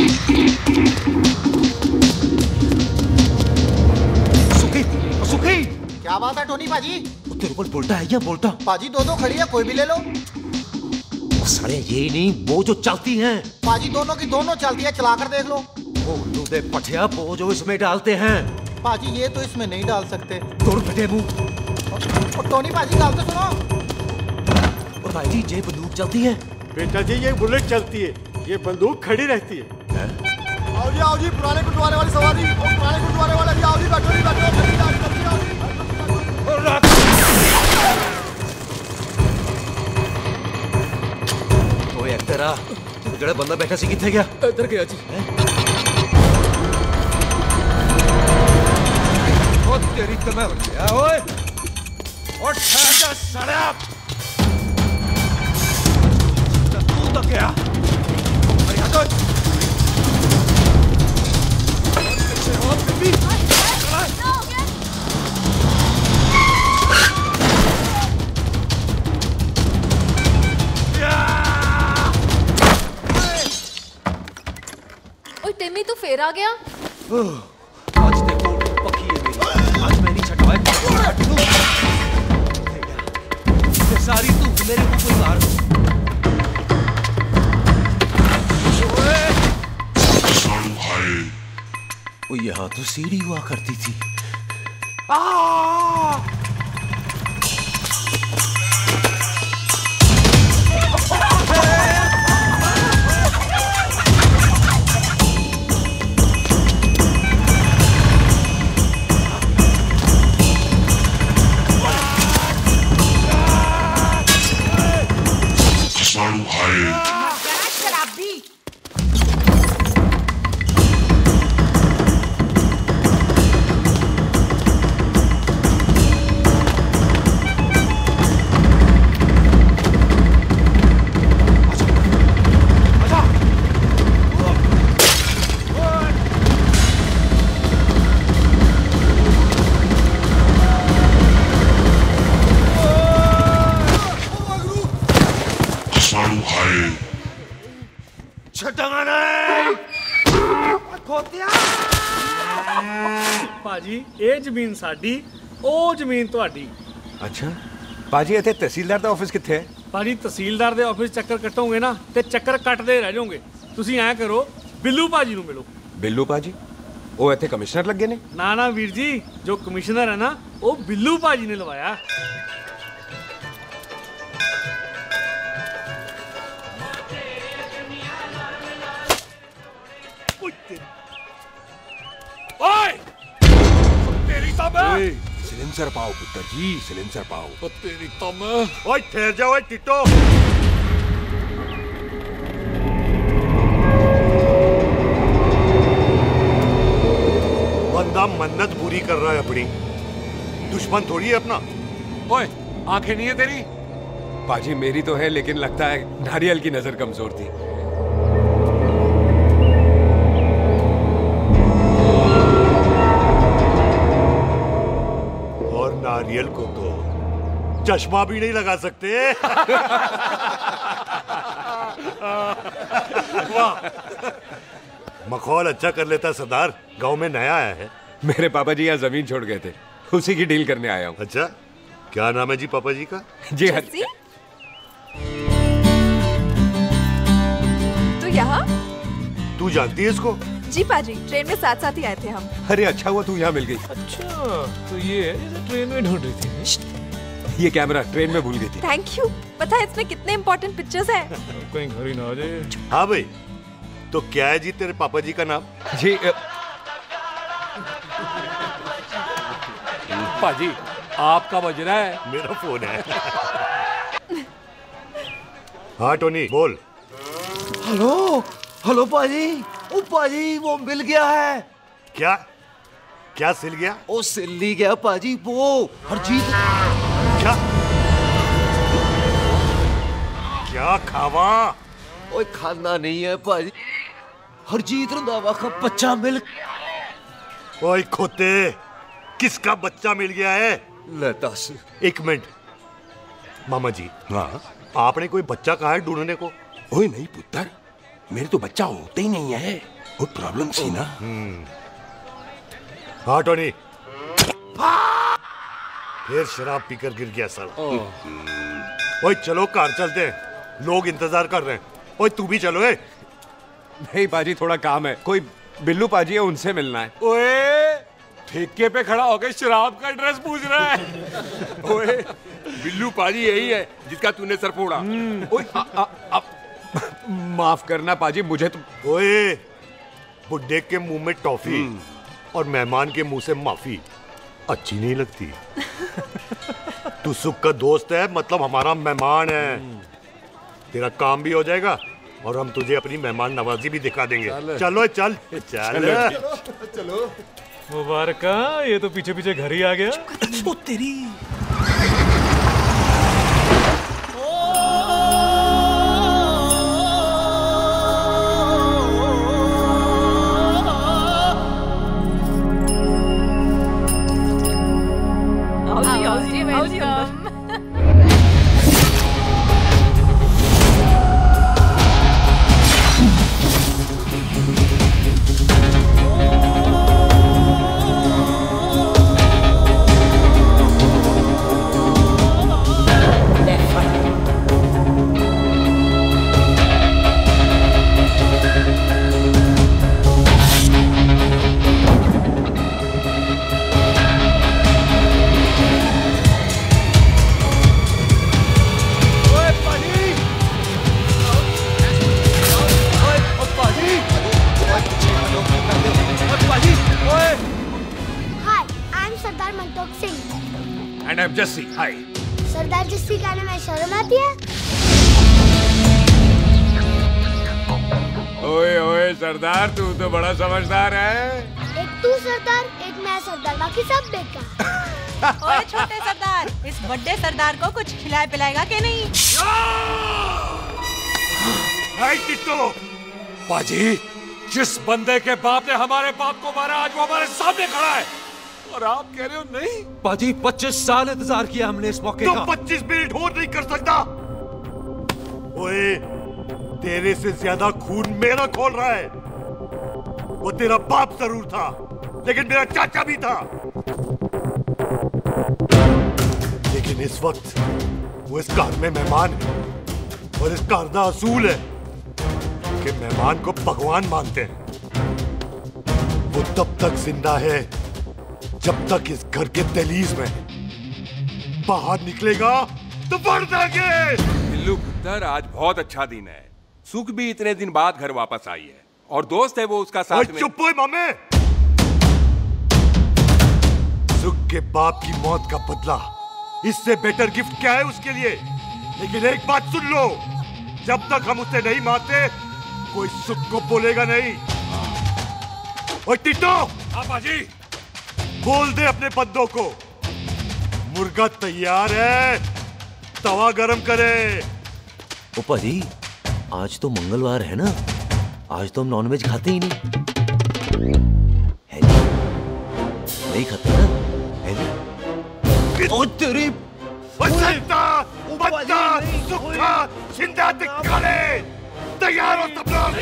सुखी, सुखी। क्या बात है टोनी पाजी? तेरे को बोलता है या बोलता? पाजी दो खड़ी है, कोई भी ले लो। सारे ये नहीं, वो जो चलती हैं। पाजी दोनों की दोनों चलती है, चला कर देख लो। वो लूदे पठिया, वो जो इसमें डालते हैं। पाजी ये तो इसमें नहीं डाल सकते। तोड़ फटे मुंह। और टोनी पाजी गाल तो सुनो। और भाई जी, ये बंदूक चलती है? बेटा जी, ये बुलेट चलती है, ये बंदूक खड़ी रहती है। आओ जी, पुराने गुरुद्वारे वाली सवारी, पुराने गुरुद्वारे वाले जी, आओ जी, बैठो जी, बैठो, जल्दी आओ जी। ओए तेरा जड़ा बंदा बैठा सी किथे गया? इधर गया जी। ओ तेरी तो मैं गया। ओए और ठहर जा साला। तू तो क्या? अरे हटो। टिम्मी तू फेर आ गया? आज देखो पक्की है मेरी। आज मैं नहीं छटवाए। सारी तू मेरे को कोई मार। वो यहाँ तो सीढ़ी हुआ करती थी। पाजी ये जमीन साडी, ओ जमीन तुहाडी। अच्छा पाजी, इत्थे तहसीलदार दा ऑफिस कित्थे है? पाजी तहसीलदार दे ऑफिस चक्कर कट्टोगे ना ते चक्कर कटदे रह जाओगे। तुसी ऐ करो, बिल्लू पाजी नू मिलो। बिल्लू पाजी? ओ इत्थे कमिश्नर लगे ने? ना ना वीर जी, जो कमिश्नर है ना वो बिल्लू पाजी ने लवाया। ओए! तेरी तो मैं! सिलेंसर पाओ पुत्र जी, सिलेंसर पाओ। तेरी तो मैं! ओए ठहर जाओ, ओए टिट्टो। खुदा मन्नत पूरी कर रहा है अपनी, दुश्मन थोड़ी है अपना। ओए, आंखें नहीं है तेरी? पाजी मेरी तो है, लेकिन लगता है नारियल की नजर कमजोर थी। और नारियल को तो चश्मा भी नहीं लगा सकते। वाह, मखौल अच्छा कर लेता सरदार। गांव में नया आया है। मेरे पापा जी यहाँ जमीन छोड़ गए थे, उसी की डील करने आया हूँ। अच्छा, क्या नाम है जी पापा जी का? जी हाँ। तो यहाँ? तू जानती है इसको? जी पाजी, ट्रेन में साथ साथ ही आए थे हम। अरे अच्छा हुआ तू यहाँ मिल गई। अच्छा, तो ये है जैसे ट्रेन में ढूंढ रही थी। ये कैमरा ट्रेन में भूल गई थी। Thank you. पता है इसमें कितने इम्पोर्टेंट पिक्चर्स हैं? कहीं घर ही ना आ जाए। हाँ भाई, तो क्या है जी तेरे पापा जी का नाम? जी पाजी, आपका बज रहा है। मेरा फोन है। हाँ टोनी बोल। हेलो हेलो पाजी। ओ पाजी, वो मिल गया है। क्या क्या सिल गया? ओ सिल्ली गया पाजी, वो हरजीत। क्या खावा? ओए खाना नहीं है पाजी, हरजीत रंधावा का बच्चा मिल। ओए खोते, किसका बच्चा मिल गया है? ले दस। एक मिनट मामा जी। हाँ, आपने कोई बच्चा कहा है ढूंढने को? ओए नहीं पुत्र, मेरे तो बच्चा होता ही नहीं है, वो प्रॉब्लम सी ना। हाँ टोनी, फिर शराब पीकर गिर गया सर। ओए चलो कार चलते हैं, लोग इंतजार कर रहे हैं। ओए तू भी चलो। नहीं पाजी, थोड़ा काम है, कोई बिल्लू पाजी है, उनसे मिलना है। ओए, ठेके पे खड़ा होकर शराब का एड्रेस पूछ रहा है। ओए, बिल्लू पाजी यही है जिसका तूने सर फोड़ा। ओए माफ करना पाजी, मुझे तो। ओए, बुड्ढे के मुंह में टॉफी और मेहमान के मुंह से माफी अच्छी नहीं लगती। तू सुख का दोस्त है, मतलब हमारा मेहमान है। तेरा काम भी हो जाएगा और हम तुझे अपनी मेहमान नवाजी भी दिखा देंगे। चलो चल चल चलो। मुबारक, ये तो पीछे पीछे घर ही आ गया। ओ तेरी। And I'm Jesse. Hi. सरदार जस्सी कहने में शर्म आती है? ओए ओए सरदार, तू तो बड़ा समझदार है। एक तू सरदार, एक मैं सरदार, बाकी सब बेकार। ओए छोटे सरदार, इस बड़े सरदार को कुछ खिलाए पिलाएगा कि नहीं? टिट्टो, पाजी, जिस बंदे के बाप ने हमारे बाप को मारा, आज वो हमारे सामने खड़ा है और आप कह रहे हो नहीं? पाजी 25 साल इंतजार किया हमने इस मौके का। 25 मिनट और नहीं कर सकता। ओए, तेरे से ज्यादा खून मेरा खोल रहा है। वो तेरा बाप जरूर था, लेकिन मेरा चाचा भी था। लेकिन इस वक्त वो इस घर में मेहमान है और इस घर का असूल है कि मेहमान को भगवान मानते हैं। वो तब तक जिंदा है जब तक इस घर के दहलीज में, बाहर निकलेगा तो बढ़ जाएंगे। बिल्लू पुत्र, आज बहुत अच्छा दिन है। सुख भी इतने दिन बाद घर वापस आई है और दोस्त है वो उसका साथ में। चुप हो मामे। सुख के बाप की मौत का बदला, इससे बेटर गिफ्ट क्या है उसके लिए? लेकिन एक बात सुन लो, जब तक हम उसे नहीं मारते कोई सुख को बोलेगा नहीं। ओए टिट्टो, हाँ बाजी, बोल दे अपने बंदों को मुर्गा तैयार है, तवा गरम करे। ओ पाजी, आज तो मंगलवार है ना, आज तो हम नॉनवेज खाते ही नहीं है जी? नहीं खाते ना है जी? ओ तेरी बच्चा, बच्चा, सुखा, जिंदा दिखाले, तैयार हो सब लोग।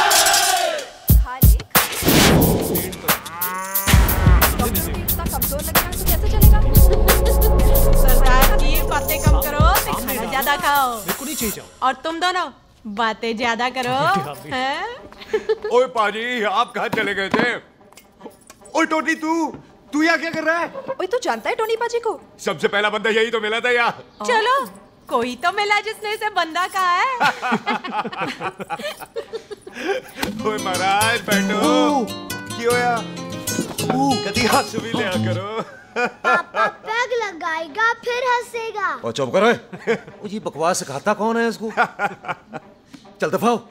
कमजोर लग रहा है तो कैसे चलेगा? सरदार जी बातें कम करो, खाना ज्यादा खाओ। मेरे को नहीं चाहिए। और तुम दोनों बातें ज्यादा करो। हैं? ओए पाजी, आप कहाँ चले गए थे? ओए टोनी, तू यहाँ क्या कर रहा है? ओए तू जानता है टोनी पाजी को? सबसे पहला बंदा यही तो मिला था यार। चलो कोई तो मिला जिसने इसे बंदा कहा है। ओए महाराज बैठो। क्यों यार? कभी हाथ भी लिया करो। पापा पैग लगाएगा फिर हंसेगा। और चुप करो। ओ जी बकवास सिखाता कौन है इसको? चल दफा हो।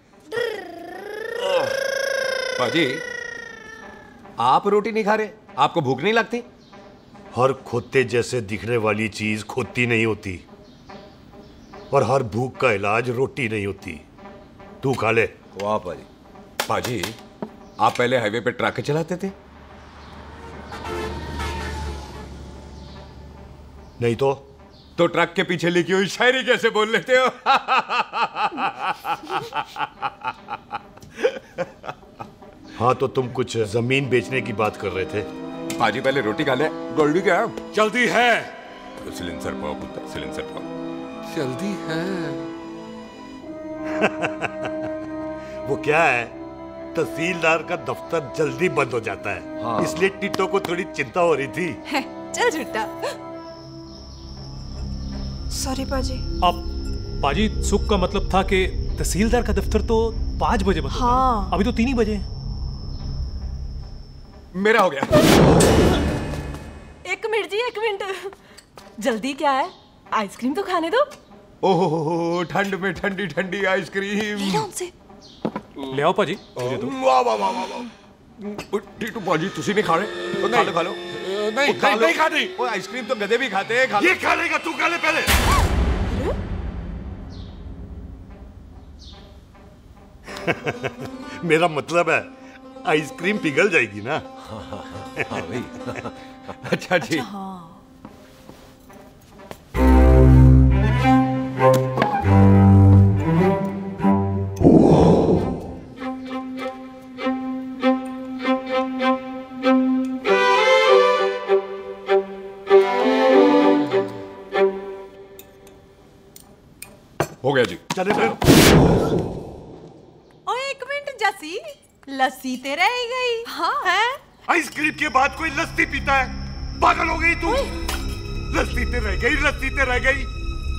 पाजी, आप रोटी नहीं खा रहे? आपको भूख नहीं लगती? हर खोते जैसे दिखने वाली चीज खोती नहीं होती और हर भूख का इलाज रोटी नहीं होती। तू खा ले। वाह पाजी। पाजी, आप पहले हाईवे पे ट्रक चलाते थे? नहीं तो ट्रक के पीछे लिखी हुई शायरी कैसे बोल लेते हो? हाँ तो तुम कुछ जमीन बेचने की बात कर रहे थे। पाजी पहले रोटी खा ले। गोल्डी क्या? जल्दी है। सिलेंसर पाओ पुत्र, सिलेंसर पाओ। जल्दी है। वो क्या है, तहसीलदार का दफ्तर जल्दी बंद हो जाता है। हाँ। इसलिए टिट्टो को थोड़ी चिंता हो रही थी। चल झूठा। सॉरी पाजी। अब पाजी, सुख का मतलब था कि तहसीलदार का दफ्तर तो 5 बजे बंद होता है। हाँ। अभी तो 3 ही बजे। मेरा हो गया। एक मिनट जी, एक मिनट। जल्दी क्या है? आइसक्रीम तो खाने दो। ओहो, ठंड में ठंडी ठंडी आइसक्रीम। उनसे ले आओ पाजी। वाह वाह वाह वाह। टीटू पाजी, तुसी नहीं खा रहे? तो खा लो, खा लो। नहीं खानी। वो आइसक्रीम तो गधे भी खाते हैं। ये खा लेगा, तू खा ले पहले। मेरा मतलब है आइसक्रीम पिघल जाएगी ना। हाँ भाई। अच्छा जी। हो गया जी। चले फिर। ओ एक मिनट जसी, लस्सी ते रह गई। हाँ है? आइसक्रीम के बाद कोई लस्सी पीता है? पागल हो गई तू? लस्सी ते रह गई, लस्सी ते रह गई।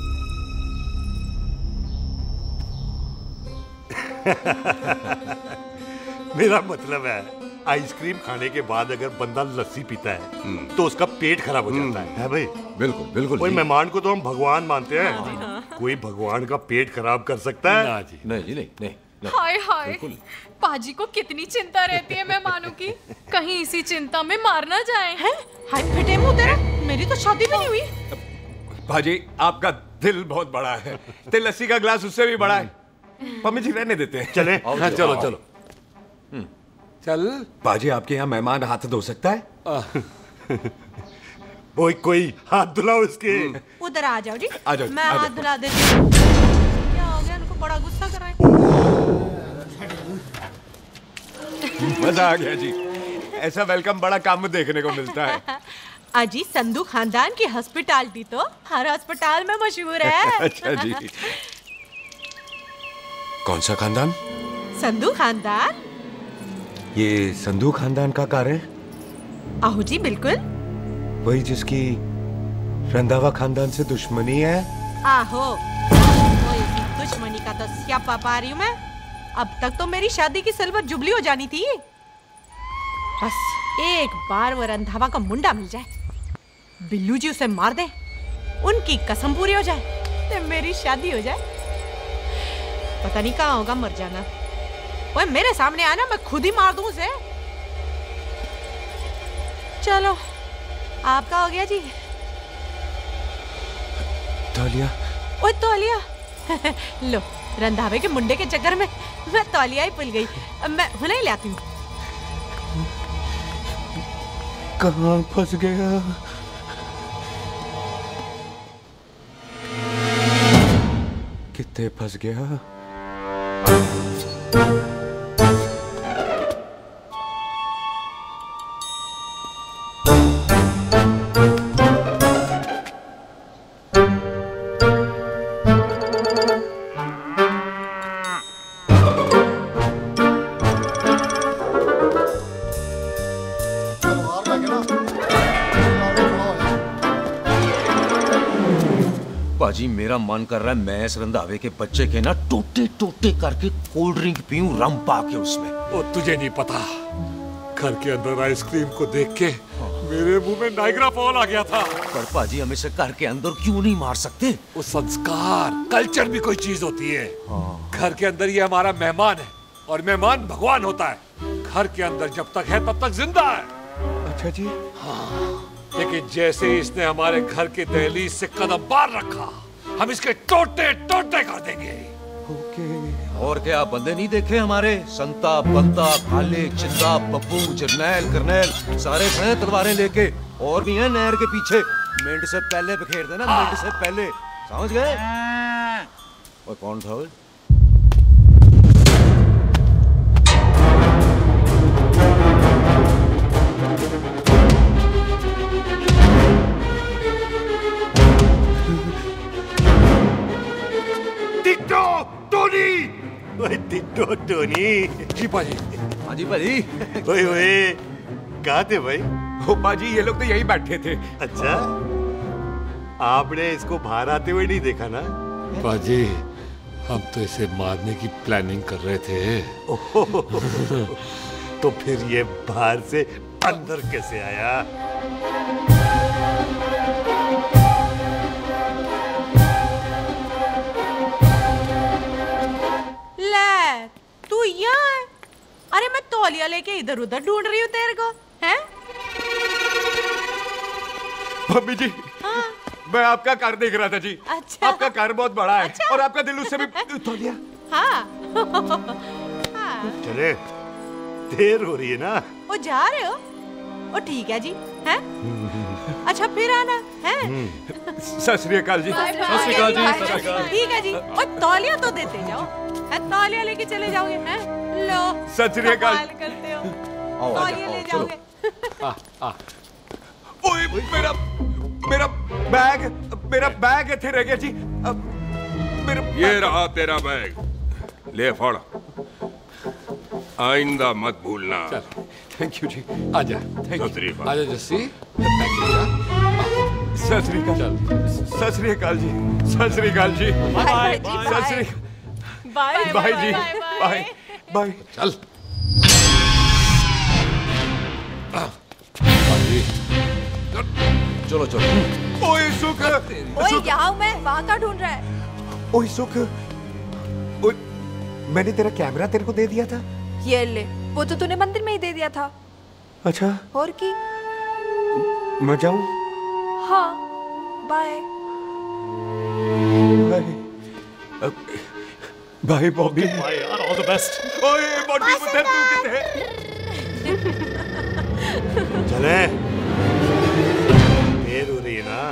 मेरा मतलब है आइसक्रीम खाने के बाद अगर बंदा लस्सी पीता है तो उसका पेट खराब हो जाता है भाई? बिल्कुल बिल्कुल। कोई मेहमान को तो हम भगवान मानते हैं, कोई भगवान का पेट खराब कर सकता है? ना जी, नहीं जी, नहीं। हाय हाय, पाजी को कितनी चिंता रहती है मेहमानों की, कहीं इसी चिंता में मार ना जाए। हैं? हाय फिटे मुंह तेरा, मेरी तो शादी भी नहीं हुई। भाजी, आपका दिल बहुत बड़ा है। ते लस्सी का ग्लास उससे भी बड़ा है। मम्मी जी रहने देते हैं। चले। हाँ, चलो चलो चल। पाजी, आपके यहाँ मेहमान हाथ धो सकता है? कोई हाथ धुलाओ इसके। उधर आ जाओ जी। आ जाओ, मैं आ जाओ। हाथ धुला देती हूँ। क्या हो गया, इनको बड़ा गुस्सा कर रहे हैं। मजा आ गया जी। ऐसा वेलकम बड़ा काम में देखने को मिलता है। अजी, संधू खानदान की हॉस्पिटैलिटी तो हर अस्पताल में मशहूर है। अच्छा जी। कौन सा खानदान? संधू खानदान। ये संधू खानदान का कार है? आहो जी, बिल्कुल वही जिसकी रंधावा खानदान से दुश्मनी है। आहो, वही दुश्मनी का तो स्यापा पा रही हूँ मैं। अब तक तो मेरी शादी की सिल्वर जुबली हो जानी थी। बस एक बार वो रंधावा का मुंडा मिल जाए, बिल्लू जी उसे मार दे, उनकी कसम पूरी हो जाए, तो मेरी शादी हो जाए। पता नहीं कहाँ होगा मर जाना। ओए मेरे सामने आना, मैं खुद ही मार दूं उसे। चलो आपका हो गया जी। तौलिया। ओए तौलिया। लो रंधावे के मुंडे के चक्कर में मैं तौलिया ही भूल गई। मैं हुने ही ले आती हूँ। कहाँ फंस गया? कितने फंस गया? पाजी मेरा मन कर रहा है मैं इस रंधावे के बच्चे के ना टोटे टोटे करके कोल्ड ड्रिंक पीऊं रम पाके उसमें। वो तुझे नहीं पता, घर के अंदर आइसक्रीम को देख के मेरे मुंह में नाइग्रा फॉल आ गया था। पर पाजी हम इसे घर के अंदर क्यों नहीं मार सकते? वो संस्कार कल्चर भी कोई चीज होती है। घर के अंदर ये हमारा मेहमान है और मेहमान भगवान होता है। घर के अंदर जब तक है तब तक जिंदा है। अच्छा जी। हाँ, लेकिन जैसे ही इसने हमारे घर के दहलीज से कदम बाहर रखा हम इसके टोटे टोटे कर देंगे। और क्या बंदे नहीं देखे हमारे? संता, बंता, खाले, चिंदा, बब्बू, जरनैल, करनैल सारे हैं तलवारें लेके। और भी हैं नहर के पीछे। मिनट से पहले बिखेर देना, मिनट से पहले। समझ गए? और कौन था वो? टिट्टो टोनी। ओए टिट्टो टोनी। जी पाजी। हाँ जी पाजी। ओए ओए कहाँ थे भाई? ओ पाजी ये लोग तो यही बैठे थे। अच्छा आपने इसको बाहर आते हुए नहीं देखा ना? पाजी हम तो इसे मारने की प्लानिंग कर रहे थे। तो फिर ये बाहर से अंदर कैसे आया? ले तू यहाँ है? अरे मैं तौलिया लेके इधर उधर ढूंढ रही हूँ तेरे को। हैं? मम्मी जी। हाँ? मैं आपका कार देख रहा था जी। अच्छा। आपका कार बहुत बड़ा है। अच्छा। और आपका दिल उससे भी तौलिया। हाँ। चले देर हो रही है ना? वो जा रहे हो? वो ठीक है जी। हैं? अच्छा फिर आना है। सत श्री अकाल जी। सत श्री अकाल जी। सत श्री अकाल। ठीक है जी। और तौलिया तो देते जाओ। तौलिया लेके चले जाओगे? हैं? लो। सत श्री अकाल। करते हो। तौलिया ले जाओगे। ओए मेरा बैग इथे रह गया जी। ये रहा तेरा बैग, ले फड़। आइंदा मत भूलना। थैंक यू जी। आजा। आजा जस्सी। सत श्री अकाल। सत श्री अकाल जी। सत श्री अकाल जी। बाय सत श्री बाय बाय जी। Bye bye. चल। चलो चलो। ओए सुख। ओए यहाँ मैं, वहाँ का ढूंढ रहा है? ओए सुख। मैंने तेरा कैमरा तेरे को दे दिया था। ये ले, वो तो तूने मंदिर में ही दे दिया था। अच्छा। और की? मैं जाऊं? हाँ, बाय। Bye Bobby. बाय यार, ऑल द बेस्ट। ओए बॉबी पुत्र तू किथे? चले देर हो रही है ना?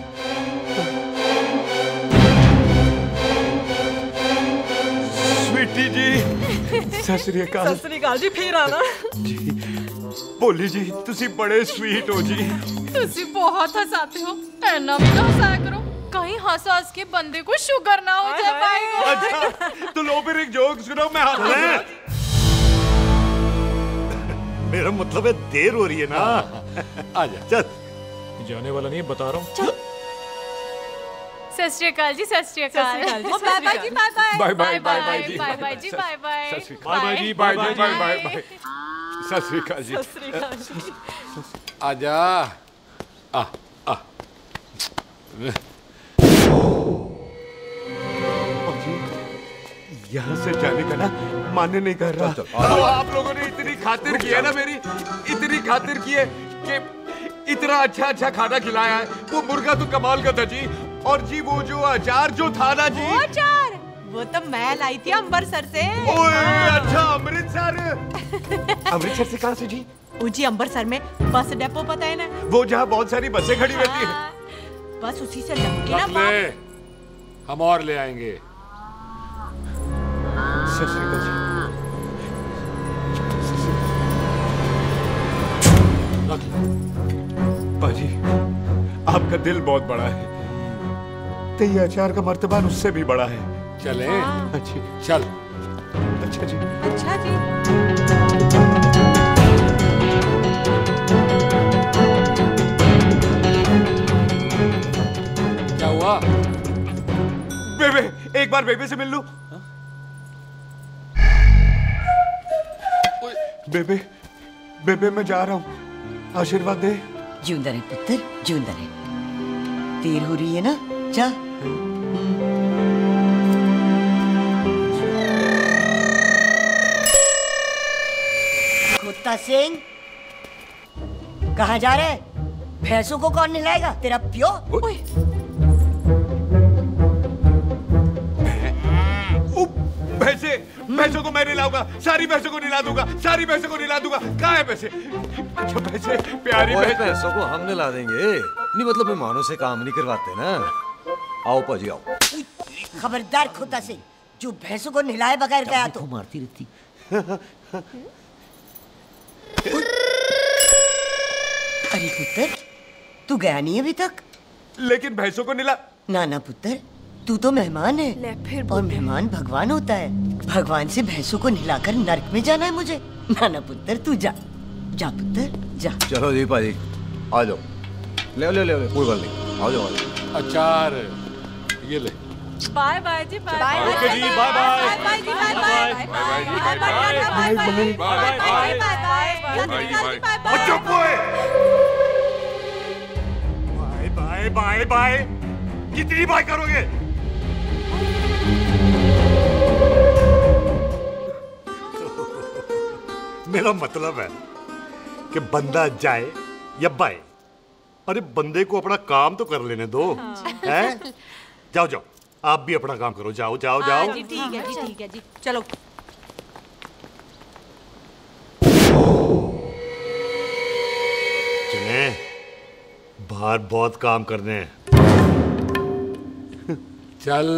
स्वीटी जी। सत श्री अकाल। सत श्री अकाल जी। फिर आना जी। भोली जी तुसी बड़े स्वीट हो जी। तुसी बहुत हंसाते हो। ऐना भी ना हंसाया करो, कहीं हंस के बंदे को शुगर ना हो जाए भाई को। अच्छा तो लो फिर एक जोक सुनो मैं हंस। मेरा मतलब है देर हो रही है ना? आजा चल। जाने वाला नहीं बता रहा हूँ। सत श्री अकाल जी। सत श्री अकाल। बाय बाय जी। Bye bye bye bye bye जी। बाय बाय जी। Bye bye. बाय बाय जी। Bye bye bye bye. सत श्री अकाल जी। सत श्री अकाल जी। आजा। यहाँ से जाने का ना मन नहीं कर रहा। तो आप लोगों ने इतनी खातिर की है ना मेरी, इतनी खातिर की है कि इतना अच्छा अच्छा खाना खिलाया है। वो मुर्गा तो कमाल का था जी। और जी वो जो अचार जो था ना जी, वो अचार वो तो मैं लाई थी अमृतसर से। ओए अच्छा अमृतसर। अमृतसर से कहाँ से जी? जी अमृतसर में बस डिपो पता है ना, वो जहाँ बहुत सारी बसें खड़ी रहती है। बस उसी से लगती ना रख ले, हम और ले आएंगे। सत श्री अकाल जी। पाजी आपका दिल बहुत बड़ा है, तो ये अचार का मर्तबा उससे भी बड़ा है। चले? अच्छी चल। अच्छा जी। अच्छा जी। क्या हुआ? बेबे, एक बार बेबे से मिल लूं। बेबे, बेबे मैं जा रहा हूँ, आशीर्वाद दे। जिंदा रहे पुत्र, जिंदा रहे। देर हो रही है ना, जा। कुत्ता सिंह, कहाँ जा रहे? भैंसों को कौन नहलाएगा? तेरा प्यो? भैंसों को मैं नहलाऊंगा, सारी भैंसों को नहला दूंगा, सारी भैंसों को नहला दूंगा। कहाँ है पैसे? अच्छा पैसे, प्यारी भैंसों को हम नहला देंगे। नहीं मतलब मेहमानों से काम नहीं करवाते ना। आओ पाजी आओ। खबरदार कुत्ता सिंह, जो भैंसों को नहलाए बगैर गया तो मारती रहती। अरे पुत्र, तू गया नहीं अभी तक? लेकिन भैंसों को नहला। ना ना पुत्र, तू तो मेहमान है, और मेहमान भगवान होता है। भगवान से भैंसों को नहलाकर नरक में जाना है मुझे? ना ना पुत्र, तू जा, जा पुत्र, जा। चलो जी पाजी, आ जाओ। ले ले ले, कोई बात नहीं, आ जाओ। अचार ये ले। बाय बाय जी, बाय बाय। ओके जी, बाय बाय। बाय जी, bye bye. Bye bye bye bye. कितनी बाय करोगे? मेरा मतलब है कि बंदा जाए या बाय, अरे बंदे को अपना काम तो कर लेने दो। हैं? जाओ जाओ, आप भी अपना काम करो। जाओ जाओ जाओ। जी ठीक है जी, ठीक है जी, चलो। चले, बाहर बहुत काम करने हैं। चल।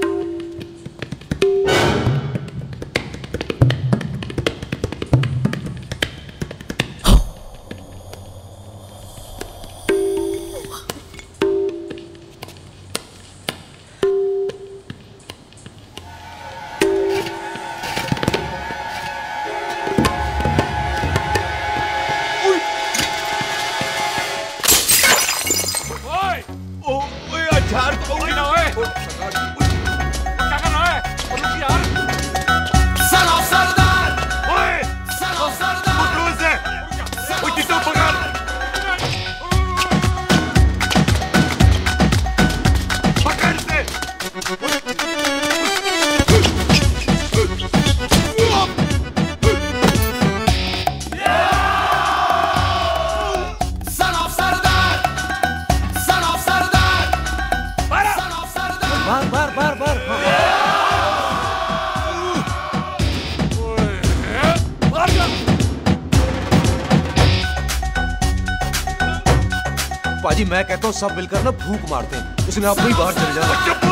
पाजी मैं कहता हूँ सब मिलकर ना भूख मारते हैं, इसलिए आप ही बाहर चले जाओ।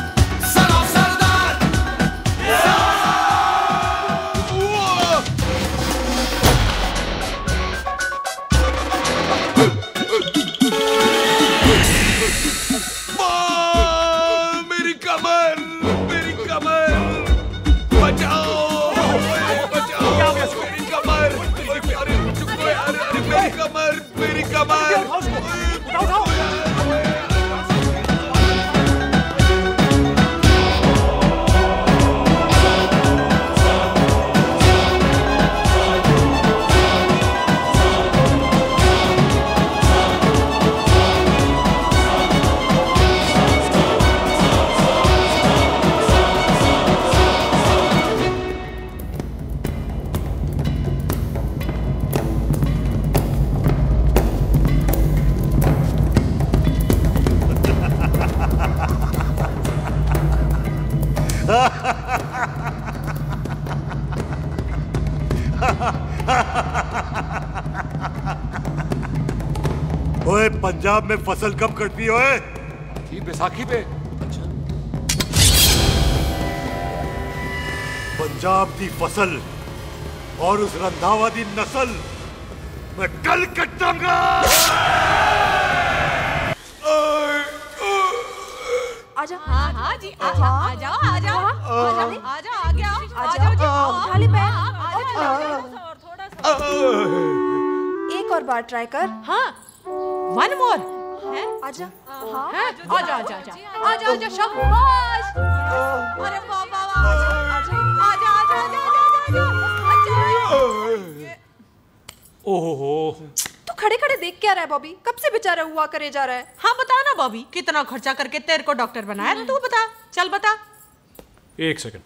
मेरी कमर, मेरी कमर, बचाओ, बचाओ, मेरी कमर, मेरी कमर, मेरी कमर। पंजाब में फसल कब कटती हो? थी बैसाखी पे। पंजाब की फसल और उस रंधावा दी नस्ल मैं कल कटाऊंगा। आजा। हाँ हाँ जी आजा आजा आजा आजा आजा आ गया आजा उठा ले पैर। एक और बार ट्राई कर। हाँ वन मोर है। आजा। हाँ आजा आजा आजा आजा आजा शाबाश। अरे वाह वाह वाह आजा आजा आजा आजा। ओहो तू खड़े खड़े देख क्या रहा है बॉबी? कब से बेचारा हुआ करे जा रहा है? हाँ बता ना बॉबी, कितना खर्चा करके तेरे को डॉक्टर बनाया? तू बता, चल बता। एक सेकंड।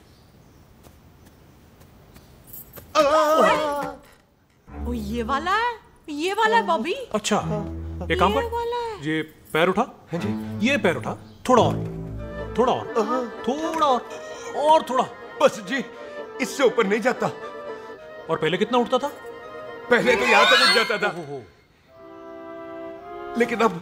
ओ ये वाला है बॉबी। अच्छा एक काम कर, ये पैर उठा। है जी। ये पैर उठा, थोड़ा और थोड़ा और थोड़ा और थोड़ा। बस जी, इससे ऊपर नहीं जाता। और पहले कितना उठता था? पहले तो यहां तक उठ जाता था, लेकिन अब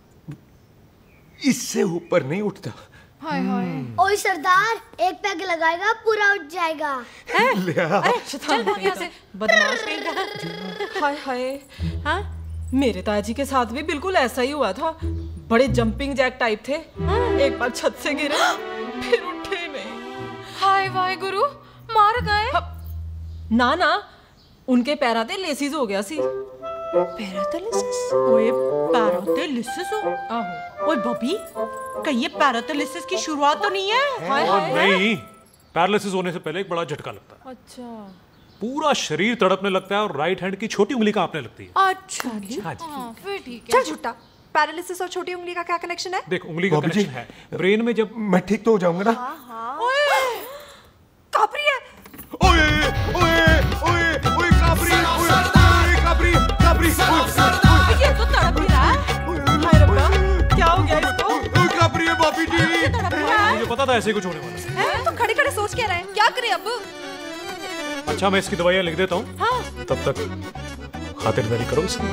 इससे ऊपर नहीं उठता। हाय हाय। ओए सरदार, एक पैग लगाएगा पूरा उठ जाएगा। चल यहाँ से बदमाश कहीं। हाय हाय। हाँ मेरे ताजी के साथ भी बिल्कुल ऐसा ही हुआ था। बड़े जंपिंग जैक टाइप थे। एक बार छत से गिरे फिर उठे नहीं। हाय वाहे गुरु, मार गए? ना ना, उनके पैरा ते लेसिस हो गया सी। पैरालिसिस? ओए पैरालिसिस हो? आहो। ओए बॉबी, कहीं ये पैरालिसिस की शुरुआत तो नहीं है? हाय हाय। नहीं, पैरालिसिस होने से पहले एक बड़ा झटका लगता है। अच्छा। पूरा शरीर तड़पने लगता है और राइट हैंड की छोटी उंगली कांपने लगती है। अच्छा जी। हाँ फिर ठीक है। चल झूठा, पैरालिसिस और छोटी उंगली का क्या कनेक्शन है? देख उंगली का कनेक्शन है ब्रेन में। जब मैं ठीक तो हो जाऊंगा ना? कापरी है। ओए ओए ओए ओए कापरी, ओए कापरी कापरी। ये तो तड़प ही रहा है। हाय रब्बा, क्या हो गया इसको? ओए कापरी है बापी जी। मुझे पता था ऐसे ही कुछ होने वाला है। तो खड़े खड़े सोच क्या रहे हैं? क्या करें अब? अच्छा मैं इसकी दवाइयाँ लिख देता हूँ। हाँ। तब तक खातिरदारी करो इसकी।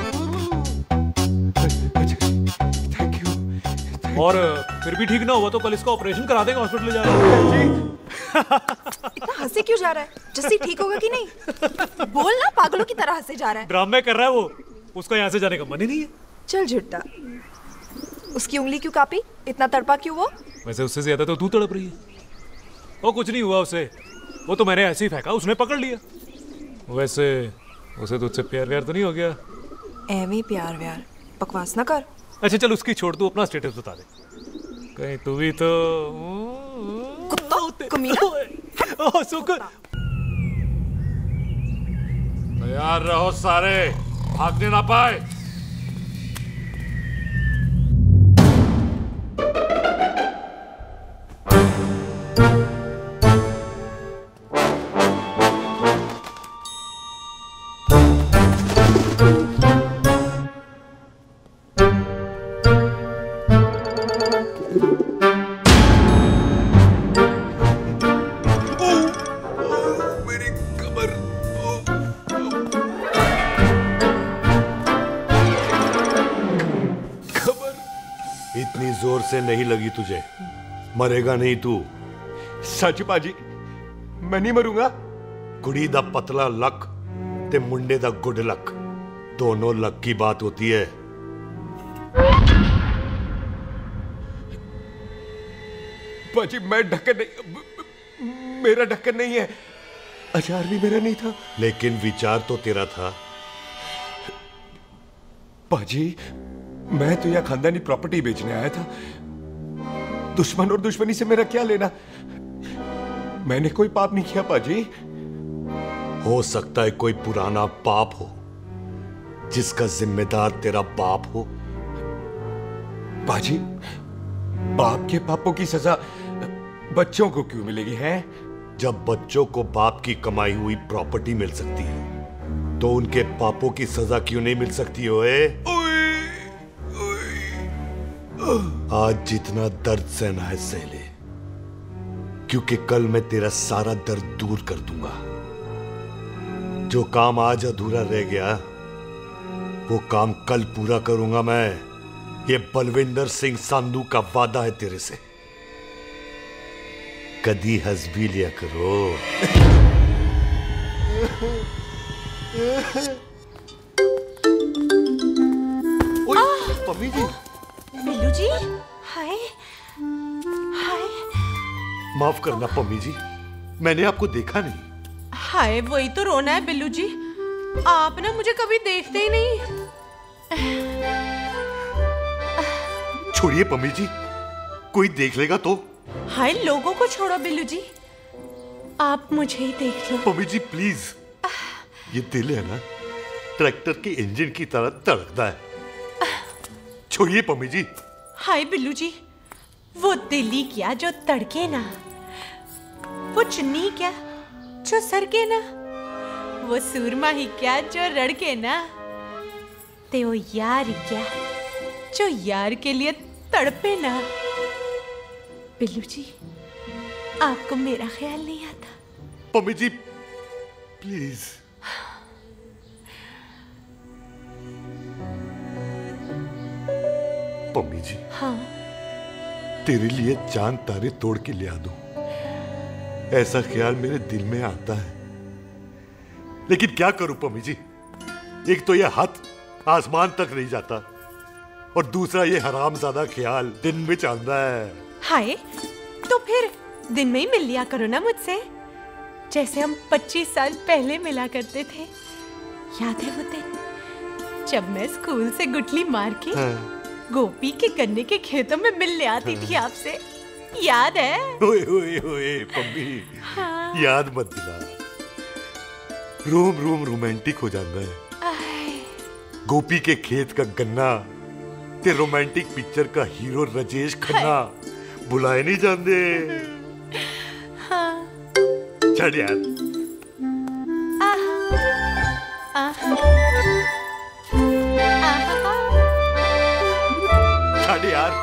Thank you. और फिर भी ठीक ना हुआ तो कल इसका ऑपरेशन करा देंगे, हॉस्पिटल ले जाएंगे। इतना हंसे क्यों जा रहा है? जस्सी ठीक होगा कि नहीं? बोल ना, पागलों की तरह हंसे जा रहा है। ड्रामे कर रहा है वो, उसका यहाँ से जाने का मन ही नहीं है। चल झुट्टा, उसकी उंगली क्यों कापी? इतना तड़पा क्यों वो? वैसे उससे ज्यादा तो तू तड़प रही है। वो कुछ नहीं हुआ उसे, वो तो मैंने ऐसे ही फेंका, उसने पकड़ लिया। वैसे उसे तुझसे प्यार व्यार तो नहीं हो गया? एਵੇਂ प्यार व्यार बकवास ना कर। अच्छा चल उसकी छोड़, तू अपना स्टेटस बता दे। कहीं तू भी तो कुत्ता कमीना। सुख। तैयार रहो सारे, भागने ना पाए। जोर से नहीं लगी तुझे, मरेगा नहीं तू। सच पाजी, मैं नहीं मरूंगा। कुड़ी दा पतला लक ते मुंडे दा गुड लक, दोनों लक की बात होती है। पाजी मैं ढक्कन नहीं, मेरा ढक्कन नहीं है। अचार भी मेरा नहीं था। लेकिन विचार तो तेरा था। पाजी मैं तो यह खानदानी प्रॉपर्टी बेचने आया था। दुश्मन और दुश्मनी से मेरा क्या लेना? मैंने कोई पाप नहीं किया पाजी। हो सकता है कोई पुराना पाप हो जिसका जिम्मेदार तेरा बाप हो। पाजी बाप के पापों की सजा बच्चों को क्यों मिलेगी है? जब बच्चों को बाप की कमाई हुई प्रॉपर्टी मिल सकती है तो उनके पापों की सजा क्यों नहीं मिल सकती? ओए आज जितना दर्द सहना है सह ले, क्योंकि कल मैं तेरा सारा दर्द दूर कर दूंगा। जो काम आज अधूरा रह गया वो काम कल पूरा करूंगा मैं। ये बलविंदर सिंह संधू का वादा है तेरे से, कदी हंस भी लिया करो। पम्मी जी। बिल्लू जी, हाय हाय। माफ करना पम्मी जी, मैंने आपको देखा नहीं। हाय, वही तो रोना है बिल्लू जी, आप ना मुझे कभी देखते ही नहीं। छोड़िए पम्मी जी, कोई देख लेगा तो। हाय, लोगों को छोड़ो बिल्लू जी, आप मुझे ही देख लो। पम्मी जी प्लीज, ये दिल है ना, ट्रैक्टर के इंजन की तरह धड़कता है। छोड़िए पम्मी जी। हाय बिल्लू जी, वो दिल ही क्या जो तड़के ना, वो चुन्नी क्या जो सरके ना, वो सूरमा ही क्या जो रड़के ना, ते वो यार ही क्या जो यार के लिए तड़पे ना। बिल्लू जी, आपको मेरा ख्याल नहीं आता? पम्मी जी प्लीज। पम्मी जी, हाँ, तेरे लिए चांद तारे तोड़ के ले आ दूं, ऐसा ख्याल मेरे दिल में आता है, लेकिन क्या करूं पम्मी जी, एक तो ये हाथ आसमान तक नहीं जाता और दूसरा ये हरामजादा ख्याल दिन में चलता है। हाय, तो फिर दिन में ही मिल लिया करो ना मुझसे, जैसे हम 25 साल पहले मिला करते थे। याद है वो दिन जब मैं स्कूल से गुटली मार के गोपी के गन्ने के खेतों में मिलने आती थी आपसे, याद है? ओए ओए ओए पम्मी, हाँ। याद मत दिला, रोम रोम रोमांटिक हो जाता है। गोपी के खेत का गन्ना ते रोमांटिक पिक्चर का हीरो राजेश खन्ना बुलाए नहीं जाते। हाँ। चल यार। चल यार।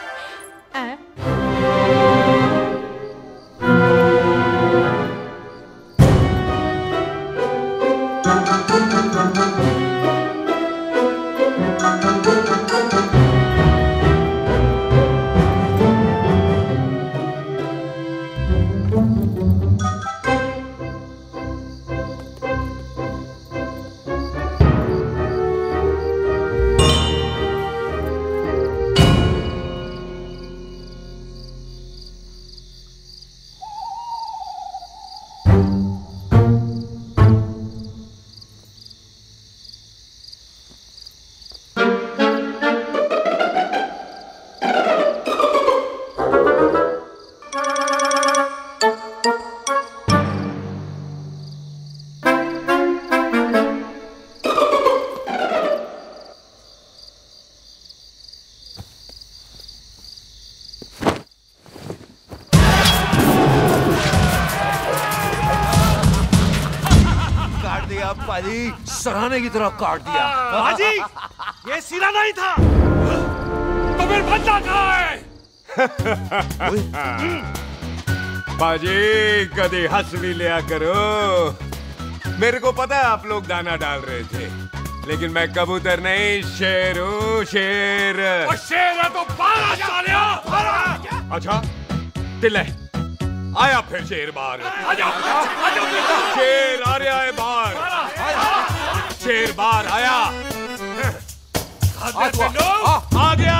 सराहने की तरह काट दिया। बाजी, ये सिरा नहीं था, तो फिर बंदा कहाँ है? बाजी, कभी हंस भी लिया करो। मेरे को पता है आप लोग दाना डाल रहे थे, लेकिन मैं कबूतर नहीं, शेर हूँ, शेर। और शेर है तो बारह सालिया। अच्छा, तिले आया फिर शेर बाहर। शेर आ रहा है बाहर, शेर बाहर आया, आ गया।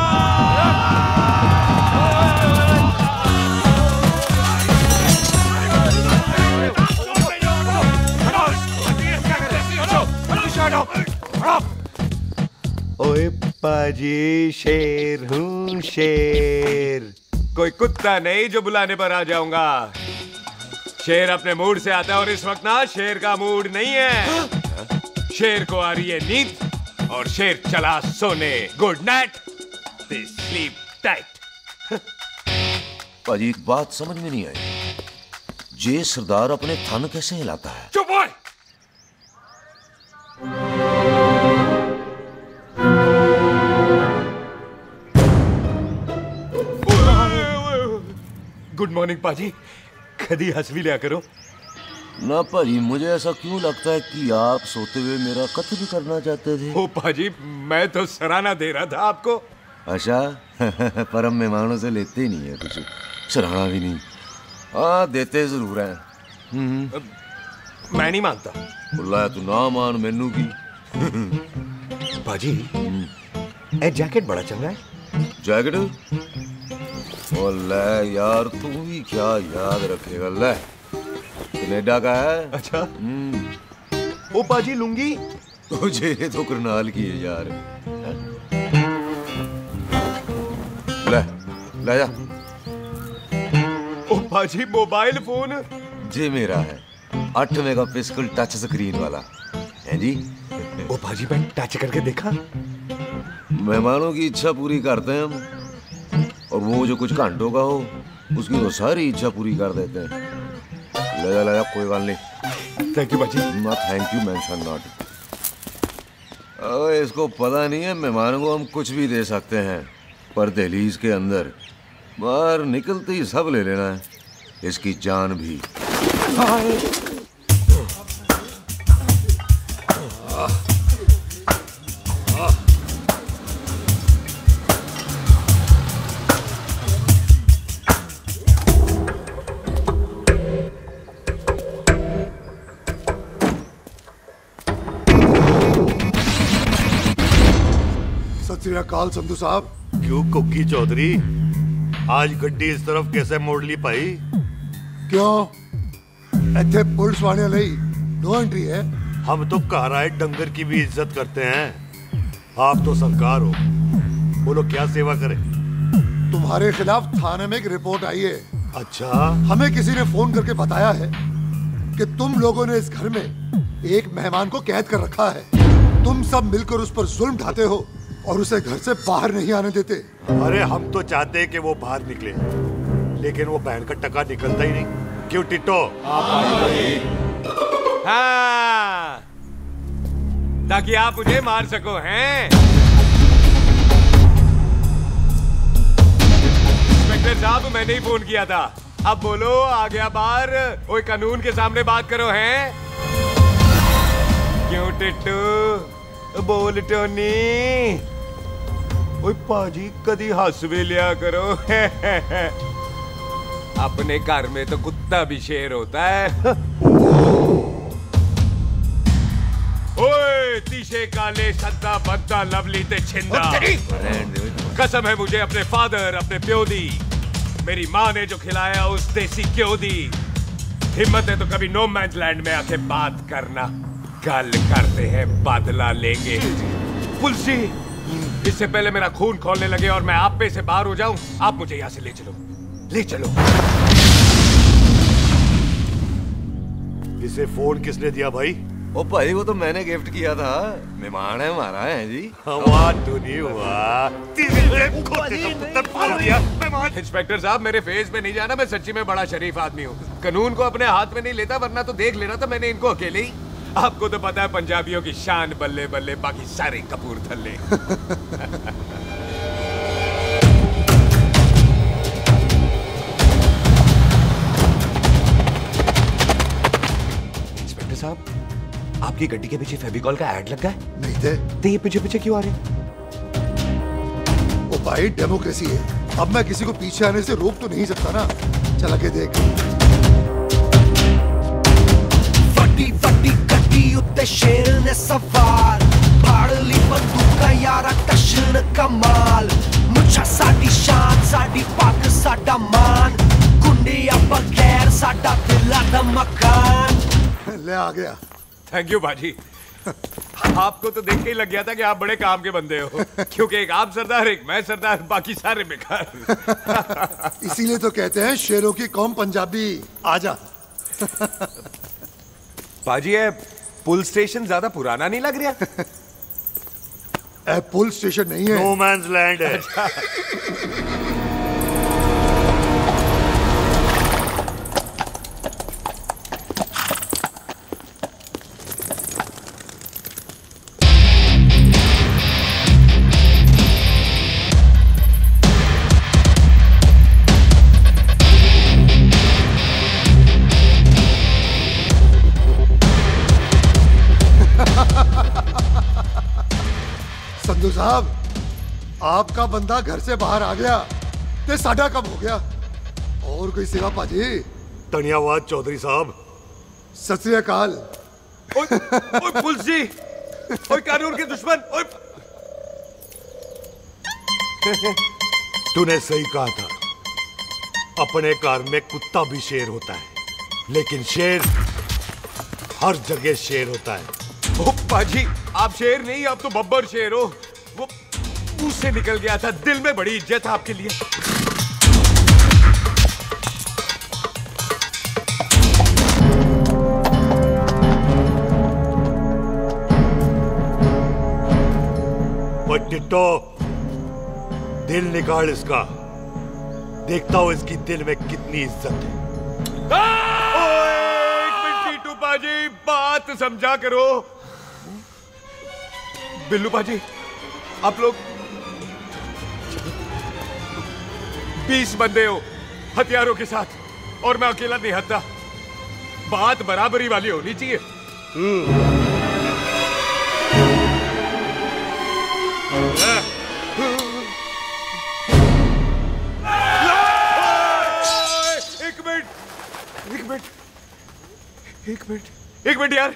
ओए पाजी, शेर हूँ, शेर, कोई कुत्ता नहीं जो बुलाने पर आ जाऊंगा। शेर अपने मूड से आता है और इस वक्त ना शेर का मूड नहीं है। शेर को आ रही है नींद और शेर चला सोने। Good night, sleep tight. पाजी, एक बात समझ में नहीं आई, जे सरदार अपने थन कैसे हिलाता है? चुप हो। गुड मॉर्निंग पाजी, कदी हंस भी लिया करो। ना भाजी, मुझे ऐसा क्यों लगता है कि आप सोते हुए मेरा कत्ल करना चाहते थे? ओ पाजी, मैं तो सराहना दे रहा था आपको। अच्छा पर हम मेहमानों से लेते ही नहीं है कुछ, सराहना भी नहीं। हाँ देते जरूर हैं। मैं नहीं मानता। बुलाया तू ना मान मैनू की। पाजी ए जैकेट बड़ा चंगा है। जैकेट? ओ ले यार, तू भी क्या याद रखेगा। ले कनेडा का है। अच्छा। ओ पाजी लुंगी? तुझे तो करनाल की है यार। ले ले जा। ओ पाजी मोबाइल फोन? जी मेरा है, 8 मेगापिक्सल टच स्क्रीन वाला है जी। ओ पाजी मैं टच करके देखा। मेहमानों की इच्छा पूरी करते हैं हम, और वो जो कुछ घंटों का हो उसकी तो सारी इच्छा पूरी कर देते हैं। ले जा कोई बात नहीं। थैंक यू बाजी। ना थैंक यू मेंशन नॉट। इसको पता नहीं है मेहमानों को हम कुछ भी दे सकते हैं, पर दहलीज के अंदर बाहर निकलते ही सब ले लेना है, इसकी जान भी। सत श्री अकाल संधू साहब। क्यों कुकी चौधरी, आज गड्डी इस तरफ कैसे मोड़ ली भाई? क्यों इतने पुलिस वाले नहीं नो एंट्री है? हम तो घर आए डंगर की भी इज्जत करते हैं। आप तो सरकार हो, बोलो क्या सेवा करें? तुम्हारे खिलाफ थाने में एक रिपोर्ट आई है। अच्छा? हमें किसी ने फोन करके बताया है कि तुम लोगों ने इस घर में एक मेहमान को कैद कर रखा है। तुम सब मिलकर उस पर जुल्म ढाते हो और उसे घर से बाहर नहीं आने देते। अरे हम तो चाहते हैं कि वो बाहर निकले, लेकिन वो बहन का टका निकलता ही नहीं। क्यों टिट्टो? हाँ, ताकि आप मुझे मार सको हैं। इंस्पेक्टर साहब, मैंने ही फोन किया था। अब बोलो, आ गया बाहर? ओए कानून के सामने बात करो हैं। क्यों टिट्टू? बोल टोनी। ओए पाजी, कदी हंस भी लिया करो। अपने घर में तो कुत्ता भी शेर होता है। ओए तीशे काले सद्दा बद्दा लवली ते छिंदा, कसम है मुझे अपने फादर, अपने प्यो दी, मेरी माँ ने जो खिलाया उस देसी क्यों दी। हिम्मत है तो कभी नो मैन लैंड में आके बात करना। गल करते हैं, बदला लेंगे। पुलसी, इससे पहले मेरा खून खोलने लगे और मैं आप पे से बाहर हो जाऊं, आप मुझे यहाँ से ले चलो, ले चलो। इसे फोन किसने दिया भाई? ओ भाई, वो तो मैंने गिफ्ट किया था। मेहमान है हमारा है जी। वाह टोनी वाह। इंस्पेक्टर साहब, मेरे फेस पे नहीं जाना, मैं सच्ची में बड़ा शरीफ आदमी हूँ। कानून को अपने हाथ में नहीं लेता, वरना तो देख लेना था मैंने इनको अकेले ही। आपको तो पता है पंजाबियों की शान बल्ले बल्ले, बाकी सारे कपूरथल्ले। इंस्पेक्टर साहब, आपकी गड्डी के पीछे फेविकॉल का ऐड लग गया है? नहीं थे। तो ये पीछे पीछे क्यों आ रहे? ओ भाई, डेमोक्रेसी है। अब मैं किसी को पीछे आने से रोक तो नहीं सकता ना। चला के देख। वड्डी वड्डी गड्डी उत्ते शेर ने सवार, फाड़ ली बंदूका यारा टशन कमाल। मुछा साडी शान, साडी पग साडा मान, गुंडिया बगैर साडा दिला दा मकान। ले आ गया। थैंक यू बाजी। आपको तो देख के ही लग गया था कि आप बड़े काम के बंदे हो, क्योंकि एक आप सरदार, एक मैं सरदार, बाकी सारे बेकार। इसीलिए तो कहते हैं शेरों की कौम पंजाबी। आजा। पाजी, ये पुल स्टेशन ज्यादा पुराना नहीं लग रहा? पुल स्टेशन नहीं है, नो मैन्स लैंड है। बिल्लू साहब, आपका बंदा घर से बाहर आ गया ते साडा कम हो गया। और कोई सेवा पाजी? धन्यवाद चौधरी साहब। सत श्री अकाल। ओए पुलिस जी, ओए कानून के दुश्मन, ओए। तूने सही कहा था, अपने घर में कुत्ता भी शेर होता है, लेकिन शेर हर जगह शेर होता है। ओ पाजी, आप शेर नहीं, आप तो बब्बर शेर हो। वो मुंह से निकल गया था, दिल में बड़ी इज्जत है आपके लिए। टिट्टो, दिल निकाल इसका, देखता हूं इसकी दिल में कितनी इज्जत है। एक मिनट टीटू पाजी, बात समझा करो। बिल्लू पाजी, आप लोग 20 बंदे हो हथियारों के साथ, और मैं अकेला नहीं हत्या। बात बराबरी वाली होनी चाहिए। एक मिनट यार।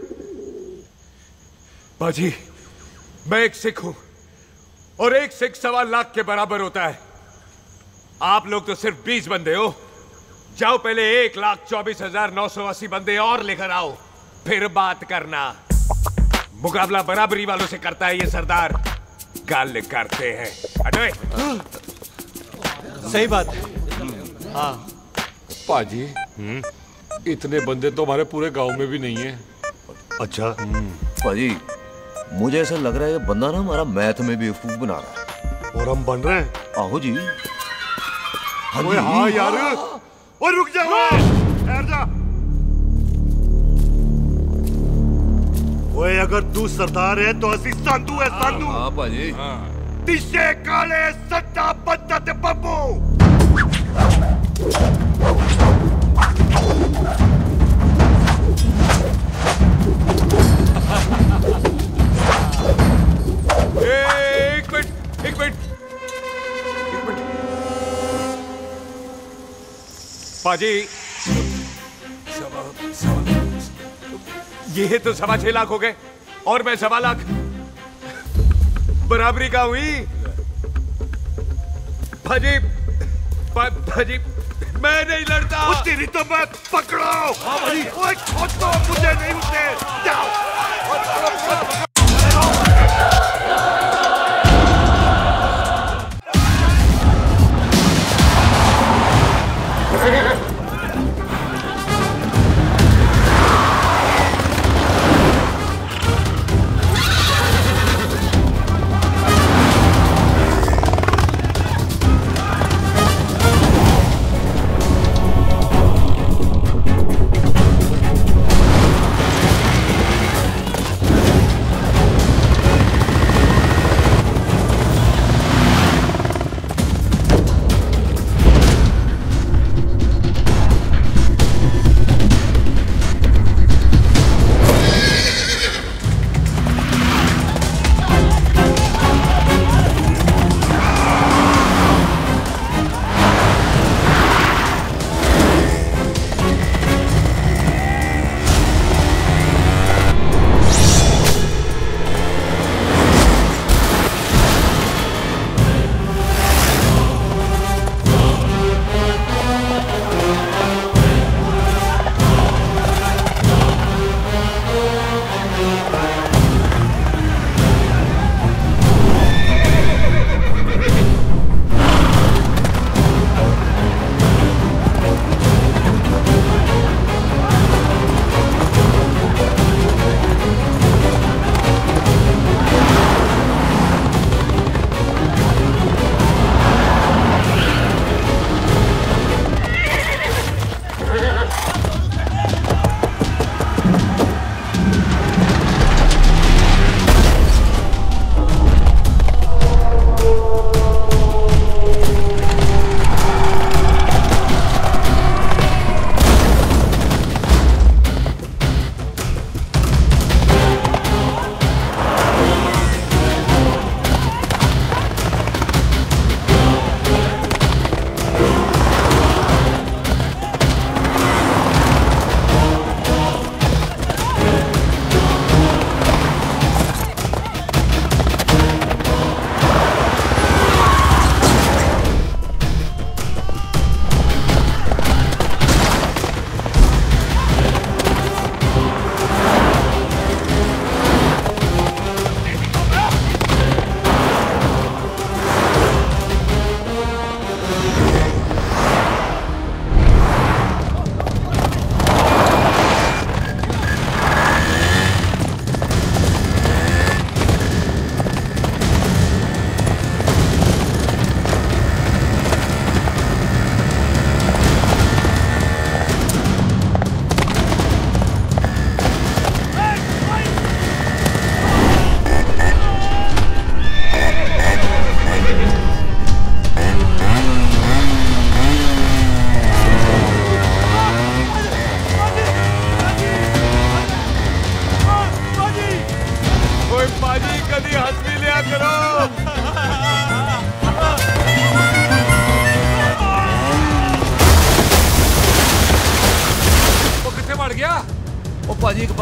बाजी, मैं एक सिख हूं, और एक सिख 1.25 लाख के बराबर होता है। आप लोग तो सिर्फ 20 बंदे हो। जाओ पहले 1,24,980 बंदे और लेकर आओ, फिर बात करना। मुकाबला बराबरी वालों से करता है ये सरदार, गाल करते हैं। हटो। सही बात है। हाँ पाजी, इतने बंदे तो हमारे पूरे गांव में भी नहीं है। अच्छा पाजी, मुझे ऐसा लग रहा है ये बंदा ना हमारा मैथ में बेवकूफ बना रहा है। और हम बन रहे हैं? आहो जी। हाँ जी। हाँ यार, और रुक जाओ, ठहर जा। ओए, अगर तू सरदार है तो असी संधू है, संधू। हाँ पाजी। तिशे काले सट्टा बद्दा ते बब्बू। एक मिनट। पाजी, ये तो 6.25 लाख हो गए, और मैं 1.25 लाख। बराबरी का हुई। भाजी, भाजी, मैं नहीं लड़ता। तेरी तो मैं पकड़ो। ओए, छोड़ो मुझे, नहीं उठे। जाओ।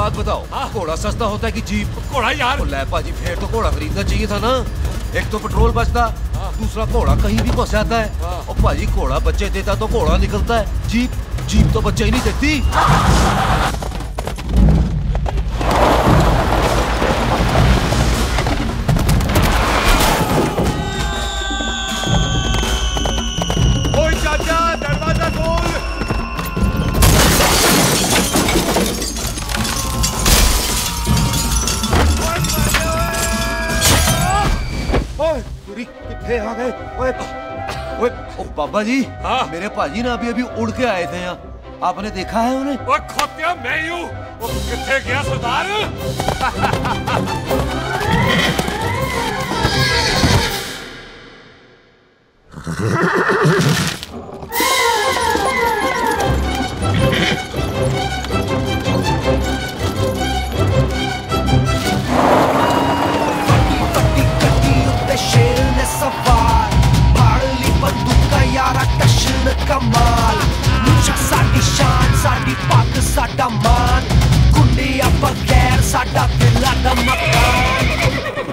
बात बताओ, घोड़ा सस्ता होता है कि जीप? घोड़ा यार। ले पाजी, फिर तो घोड़ा खरीदना चाहिए था ना। एक तो पेट्रोल बचता, दूसरा घोड़ा कहीं भी फंस जाता है। और पाजी घोड़ा बच्चे देता तो घोड़ा निकलता है, जीप तो बच्चे ही नहीं देती। ओए चाचा, दरवाजा खोल। कितने आ गए? ओए बाबा जी, मेरे पाजी ना अभी उड़ के आए थे यहाँ, आपने देखा है उन्हें? ओए खोतिया, मैं ही हूँ। वो कितने गया सरदार? शेर ने सवार फाड़ली बंदूक यारा टशन कमाल मुझा साडी शान साडी पग साडा मान गुंडिया बगैर साडा दिला दा मकान।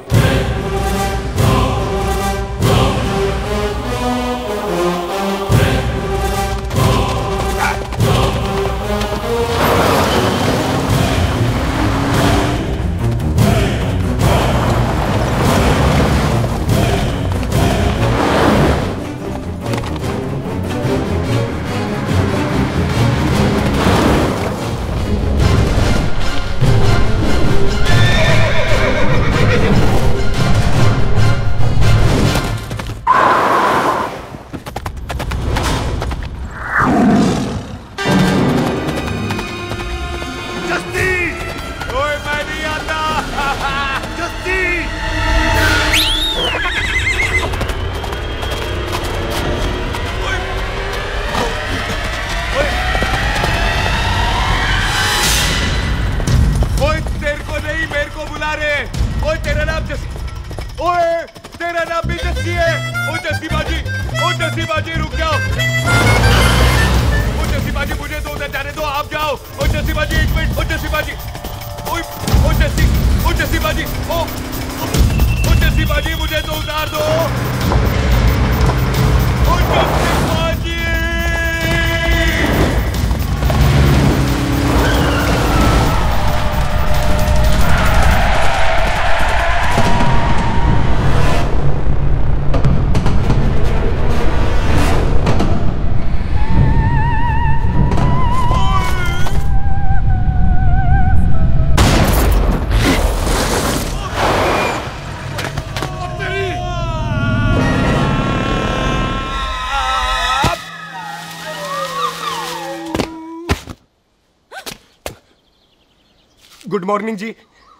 गुड मॉर्निंग जी।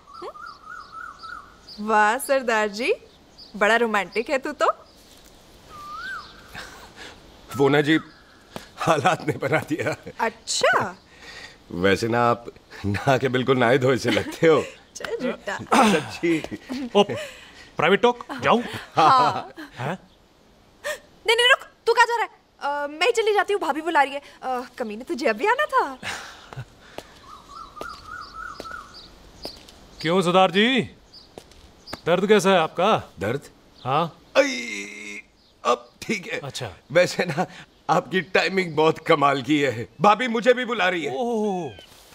वाह सरदार जी, बड़ा रोमांटिक है तू तो। वो ना जी, हालात ने बना दिया। अच्छा। वैसे ना आप नहा के बिल्कुल नहाए धोए से लगते हो। चल झूठा। सच्ची। प्राइवेट टॉक जाऊं? हाँ। हैं? नहीं रुक, तू कहाँ जा रहा है? मैं ही चली जाती हूँ, भाभी बुला रही है। कमीने तुझे अभी आना था। क्यों सरदार जी, दर्द कैसा है आपका? दर्द? हाँ। अब ठीक है। अच्छा। वैसे ना आपकी टाइमिंग बहुत कमाल की है। भाभी मुझे भी बुला रही है। ओह।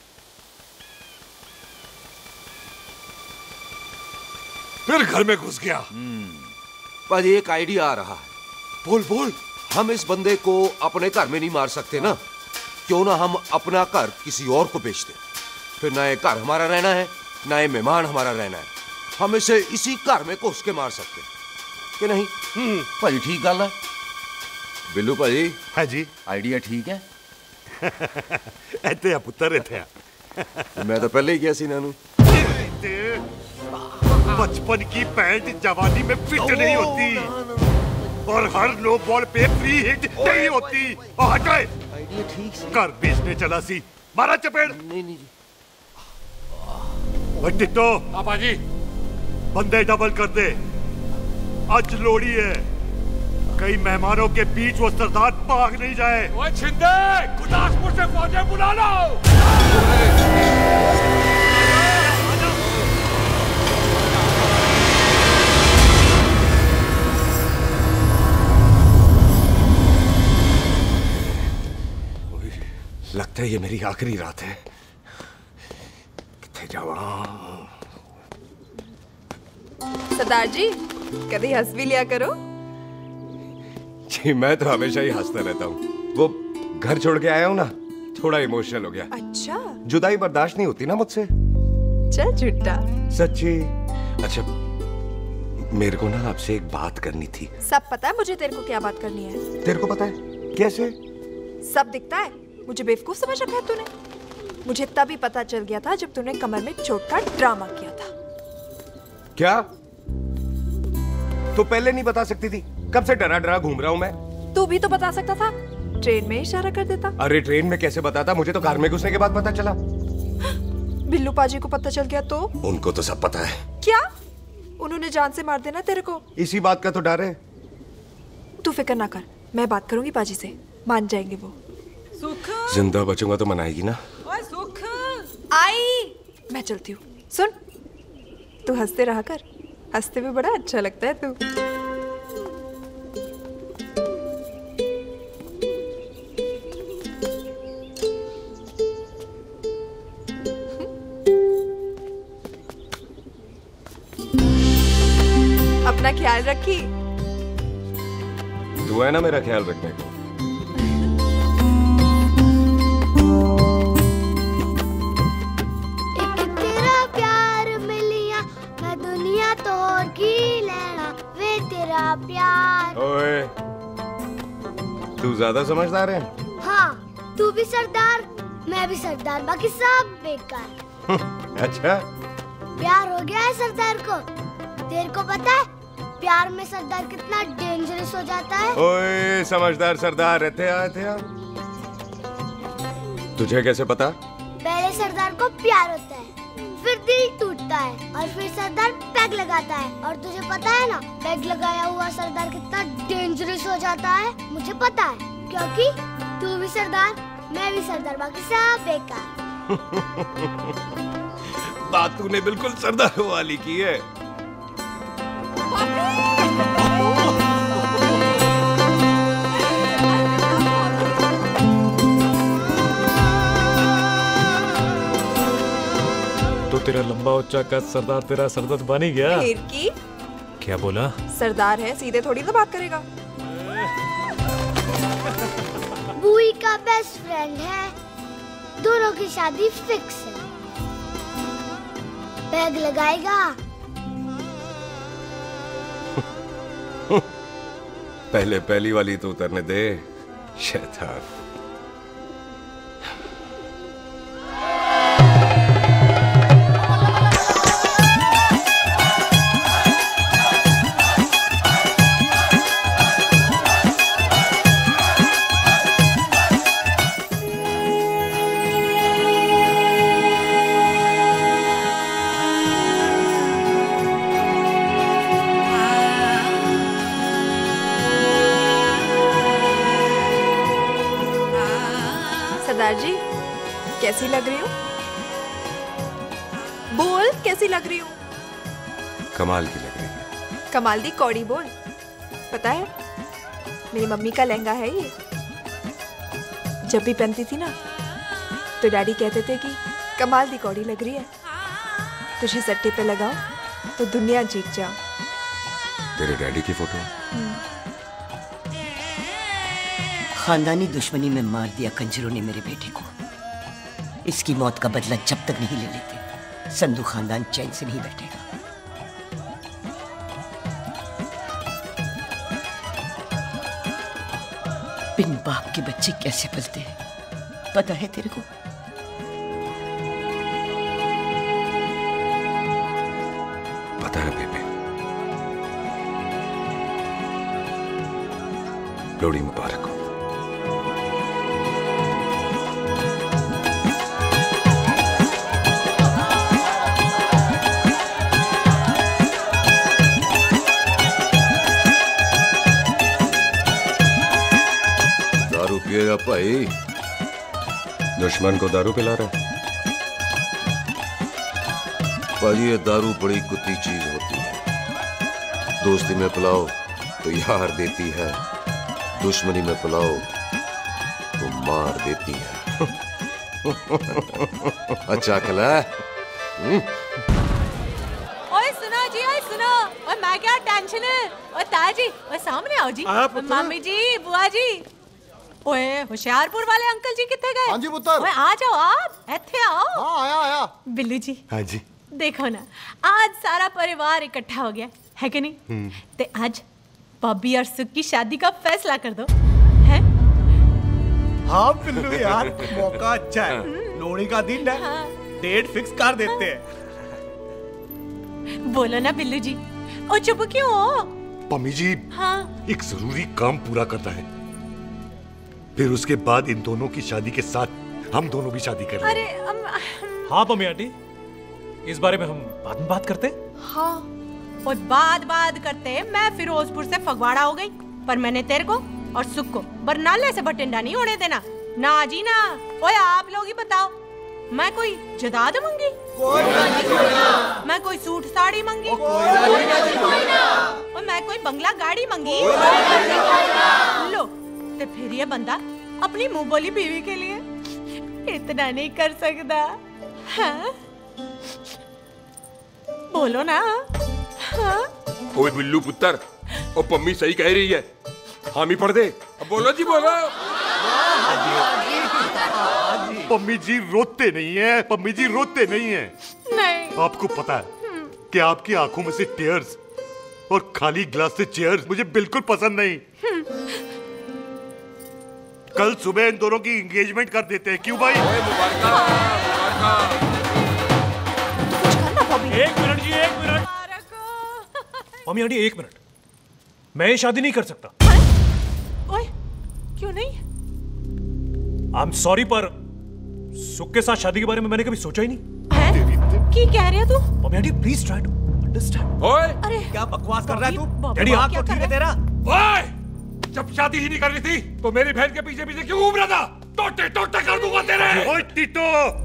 फिर घर में घुस गया। पर एक आइडिया आ रहा है। बोल। हम इस बंदे को अपने घर में नहीं मार सकते ना, क्यों ना हम अपना घर किसी और को बेच दें। फिर ना ये घर हमारा रहना है, ना ये मेहमान हमारा रहना है। हम इसे इसी घर में घुस के मार सकते कि नहीं? भाजी ठीक गल है। बिल्लू भाजी। हाँ जी। आइडिया ठीक है। इत्थे आ पुत्तर, इत्थे आ। मैं तो पहले ही गया सी नानू। बचपन की पैंट जवानी में फिट नहीं होती और हर नो बॉल पे फ्री हिट नहीं होती। हटाए। आइडिया ठीक से। घर बेचने चला सी, मारा चपेड़। नहीं जी। टिट्टो। हाँ बाजी। बंदे डबल कर दे, आज लोड़ी है। कई मेहमानों के बीच वो सरदार भाग नहीं जाए। ओए छिंदे, गुरदासपुर से फौजें बुला लो। लगता है ये मेरी आखिरी रात है। किथे जावा? सरदार जी कभी हंस भी लिया करो। जी मैं तो हमेशा ही हंसता रहता हूँ। वो घर छोड़ के आया हूँ ना, थोड़ा इमोशनल हो गया। अच्छा, जुदाई बर्दाश्त नहीं होती ना मुझसे। चल झूठा। सच्ची। अच्छा मेरे को ना आपसे एक बात करनी थी। सब पता है मुझे तेरे को क्या बात करनी है। तेरे को पता है? कैसे? सब दिखता है। मुझे बेवकूफ समझ रखा है तूने। मुझे तभी पता चल गया था जब तूने कमर में चोट का ड्रामा किया था। क्या? तो पहले नहीं बता सकती थी? कब से डरा डरा घूम रहा हूँ मैं। तू भी तो बता सकता था, ट्रेन में इशारा कर देता। अरे ट्रेन में कैसे बताता? मुझे तो कार में घुसने के बाद पता चला। बिल्लू पाजी को पता चल गया तो? उनको तो सब पता है। क्या? उन्होंने जान से मार देना तेरे को। इसी बात का तो डर है। तू फिक्र ना कर, मैं बात करूंगी पाजी से, मान जाएंगे वो। सुख, जिंदा बचूंगा तो मनाएगी ना? ओए सुख, आई मैं चलती हूँ। सुन, तू हंसते रहा कर, हंसते में बड़ा अच्छा लगता है तू। अपना ख्याल रखी। तू है ना मेरा ख्याल रखने को। प्यार। ओए, तू ज्यादा समझदार है। हाँ, तू भी सरदार, मैं भी सरदार, बाकी सब बेकार। अच्छा, प्यार हो गया है सरदार को। तेरे को पता है प्यार में सरदार कितना डेंजरस हो जाता है? ओए समझदार सरदार रहते आ। तुझे कैसे पता? पहले सरदार को प्यार होता है, फिर दिल टूटता है और फिर सरदार पैग लगाता है। और तुझे पता है ना, पैग लगाया हुआ सरदार कितना डेंजरस हो जाता है? मुझे पता है, क्योंकि तू भी सरदार, मैं भी सरदार, बाकी सब बेकार। बात तूने बिल्कुल सरदारों वाली की है। तो तेरा लंबा ऊंचा कद सरदार तेरा सरदर्द बन ही गया। फिर की? क्या बोला? सरदार है, सीधे थोड़ी ना बात करेगा। बुई का बेस्ट फ्रेंड है, दोनों की शादी फिक्स है। पैग लगाएगा। पहले पहली वाली तो उतरने दे, शैतान। सरदार जी कैसी लग रही हूँ? बोल कैसी लग रही हूँ? कमाल की लग रही है। कमाल दी कौड़ी बोल। पता है मेरी मम्मी का लहंगा है ये। जब भी पहनती थी ना तो डैडी कहते थे कि कमाल दी कौड़ी लग रही है, तुझे सट्टे पे लगाओ तो दुनिया जीत जाओ। तेरे डैडी की फोटो? खानदानी दुश्मनी में मार दिया कंजरों ने मेरे बेटे को। इसकी मौत का बदला जब तक नहीं ले लेते, संधू खानदान चैन से नहीं बैठेगा। बिन बाप के बच्चे कैसे पलते हैं पता है तेरे को? पता है बेबे। लोहड़ी मुबारक हो। पिएगा भाई? दुश्मन को दारू पिला रहा है? भाजी ये दारू बड़ी कुत्ती चीज होती है। दोस्ती में पिलाओ तो यार देती है, दुश्मनी में पिलाओ तो मार देती है। अच्छा खिला। ओए सुनो जी, ओए सुनो। ओए मैं क्या टेंशन है? ओए ताजी, ओए सामने आओ जी। मम्मी जी, बुआ जी। ओए होशियारपुर वाले अंकल जी कितने गए? हाँ जी पुत्र। ओए आ जाओ आप, इत्थे आओ। हाँ आया। बिल्लू जी। हाँ जी। देखो ना, आज सारा परिवार इकट्ठा हो गया है कि नहीं? ते आज बॉबी और सुख की शादी का फैसला कर दो। हाँ बिल्लू यार, मौका अच्छा है। लोहड़ी का दिन है। डेट फिक्स कर देते हैं। बोलो ना बिल्लू जी। ओ चुप क्यों हो? पम्मी जी, हाँ। एक जरूरी काम पूरा करना है, फिर उसके बाद इन दोनों की शादी के साथ हम दोनों भी शादी कर लेंगे। अरे हाँ मम्मी आंटी, इस बारे में हम बाद में बात करते। हाँ, और बात करते मैं फिरोजपुर से फगवाड़ा हो गई, पर मैंने तेरे को और सुख को बरनाले से बठिंडा नहीं होने देना। ना जी ना। ओए आप लोग ही बताओ, मैं कोई जदाद मंगी? मैं कोई सूट साड़ी मंगी? और मैं कोई बंगला गाड़ी मंगी? लो, तो फिर ये बंदा अपनी मुंह बोली बीवी के लिए इतना नहीं कर सकता। हाँ? बोलो ना। हाँ? ओए बिल्लू पुत्र, ओ पम्मी सही कह रही है, हामी पढ़ दे। अब बोलो जी, बोलो। पम्मी जी रोते नहीं है, पम्मी जी रोते नहीं है। नहीं। आपको पता है कि आपकी आंखों में से टीयर्स और खाली ग्लास से चेयर्स मुझे बिल्कुल पसंद नहीं। कल सुबह इन दोनों की एंगेजमेंट कर देते हैं, क्यों भाई? एक मिनट जी, एक मिनट। मम्मी आंटी एक मिनट, मैं ये शादी नहीं कर सकता। ओए, क्यों नहीं? आई एम सॉरी, पर सुख के साथ शादी के बारे में मैंने कभी सोचा ही नहीं। की कह रहे तू? Mummy aunty please try to understand. ओए, अरे क्या बकवास कर रहा है तू? डैडी दिमाग तो ठीक है तेरा? ओए, जब शादी ही नहीं करनी थी तो मेरी बहन के पीछे पीछे क्यों घूम रहा था? टोटे टोटे कर दूंगा तेरे। ओए टीटो,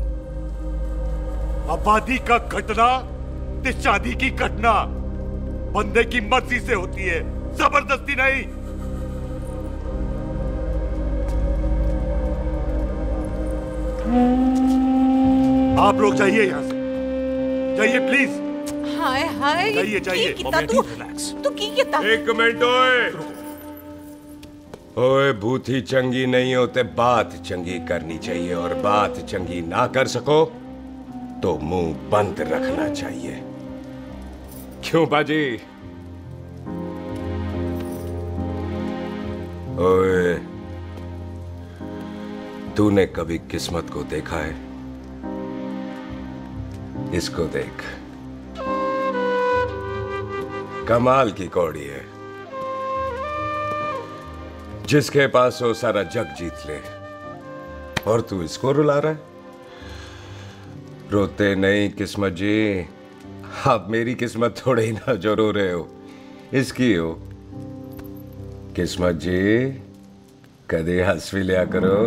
आबादी का घटना ते शादी की घटना बंदे की मर्जी से होती है, जबरदस्ती नहीं। आप लोग जाइए यहाँ से, जाइए प्लीज। हाय हाय, जाइए जाइए। तू की कितना? एक मिनट। ओए भूथी चंगी नहीं होते, बात चंगी करनी चाहिए, और बात चंगी ना कर सको तो मुंह बंद रखना चाहिए। क्यों बाजी? ओए, तूने कभी किस्मत को देखा है? इसको देख, कमाल की कौड़ी है, जिसके पास हो सारा जग जीत ले, और तू इसको रुला रहा है? रोते नहीं किस्मत जी, आप मेरी किस्मत थोड़े ही ना जो रो रहे हो, इसकी हो। किस्मत जी, कदे हंस भी लिया करो।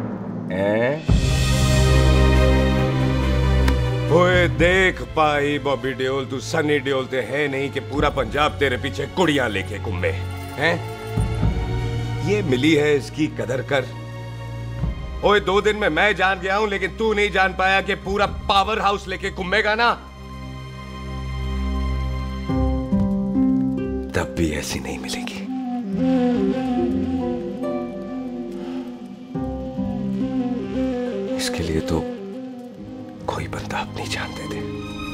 ओए देख पाई बॉबी देओल, तू सनी देओल ते है नहीं कि पूरा पंजाब तेरे पीछे कुड़ियां लेके घूमे हैं? ये मिली है, इसकी कदर कर। ओए 2 दिन में मैं जान गया हूं, लेकिन तू नहीं जान पाया कि पूरा पावर हाउस लेके घूमेगा ना, तब भी ऐसी नहीं मिलेगी। इसके लिए तो कोई बंदा अपनी जान दे दे।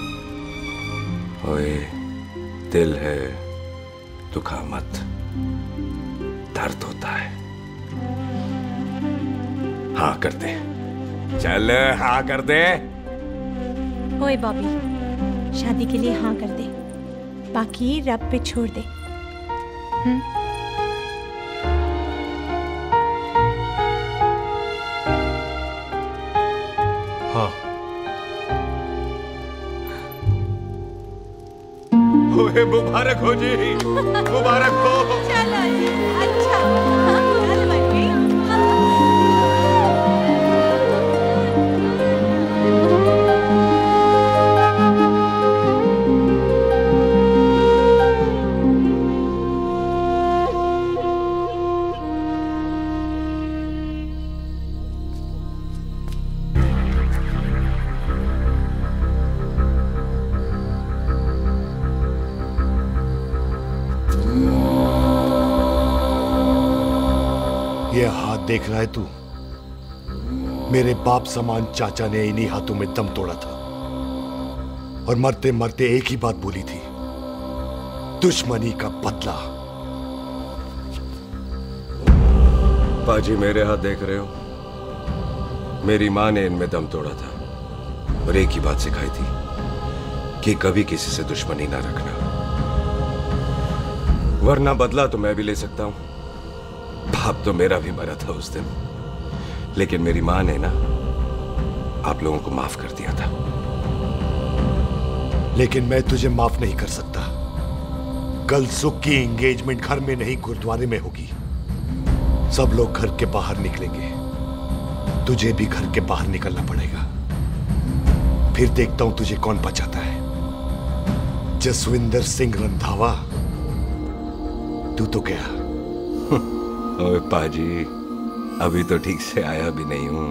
ओए, दिल है दुखा मत, दर्द होता है। हाँ कर दे, चल हाँ कर दे। ओए बॉबी, शादी के लिए हाँ कर दे, बाकी रब पे छोड़ दे। हाँ। ओए मुबारक हो जी, मुबारक हो। चलो जी, अच्छा। चल बच्ची। ये हाथ देख रहा है तू? मेरे बाप समान चाचा ने इन्हीं हाथों में दम तोड़ा था और मरते मरते एक ही बात बोली थी, दुश्मनी का बदला। पाजी मेरे हाथ देख रहे हो? मेरी माँ ने इनमें दम तोड़ा था और एक ही बात सिखाई थी कि कभी किसी से दुश्मनी ना रखना, वरना बदला तो मैं भी ले सकता हूं। बाप तो मेरा भी मरा था उस दिन, लेकिन मेरी माँ ने ना आप लोगों को माफ कर दिया था। लेकिन मैं तुझे माफ नहीं कर सकता। कल सुख की एंगेजमेंट घर में नहीं गुरुद्वारे में होगी। सब लोग घर के बाहर निकलेंगे, तुझे भी घर के बाहर निकलना पड़ेगा। फिर देखता हूं तुझे कौन बचाता है। जसविंदर सिंह रंधावा, तू तो गया। ओए पाजी, अभी तो ठीक से आया भी नहीं हूं।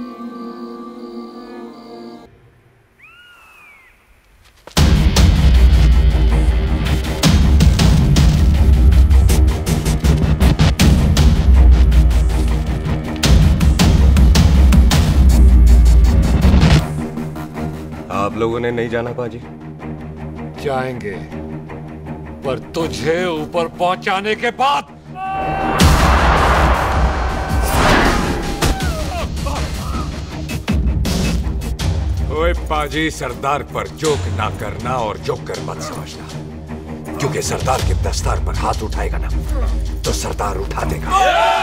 आप लोगों ने नहीं जाना पाजी? जाएंगे, पर तुझे ऊपर पहुंचाने के बाद। ओए पाजी, सरदार पर जोक ना करना और जोकर मत समझना, क्योंकि सरदार के दस्तार पर हाथ उठाएगा ना तो सरदार उठा देगा।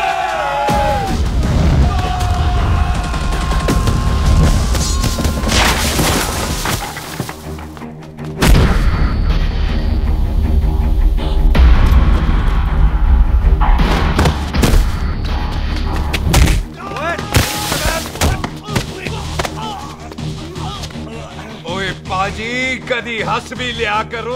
पाजी, कदी हंस भी लिया करो।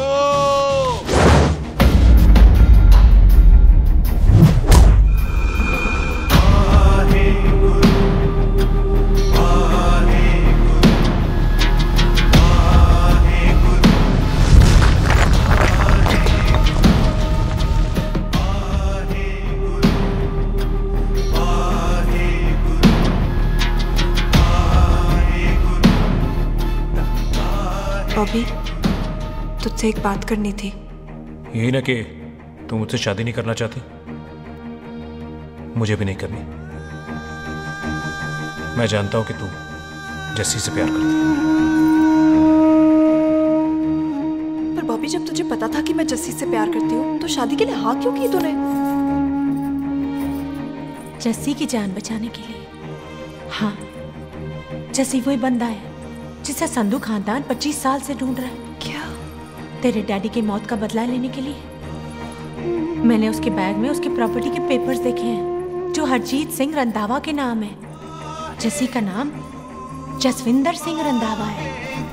बॉबी, तुझसे एक बात करनी थी। यही ना कि तू मुझसे शादी नहीं करना चाहती? मुझे भी नहीं करनी। मैं जानता हूं कि तू जस्सी से प्यार करती है। पर बॉबी, जब तुझे पता था कि मैं जस्सी से प्यार करती हूँ तो शादी के लिए हाँ क्यों की तूने? जस्सी की जान बचाने के लिए। हाँ, जस्सी वही बंदा है जिसे संधू खानदान 25 साल से ढूंढ रहा है। क्या? तेरे डैडी की मौत का बदला लेने के लिए। मैंने उसके बैग में उसकी प्रॉपर्टी के पेपर्स देखे हैं जो हरजीत सिंह रंधावा के नाम है। जस्सी का नाम जसविंदर सिंह रंधावा है।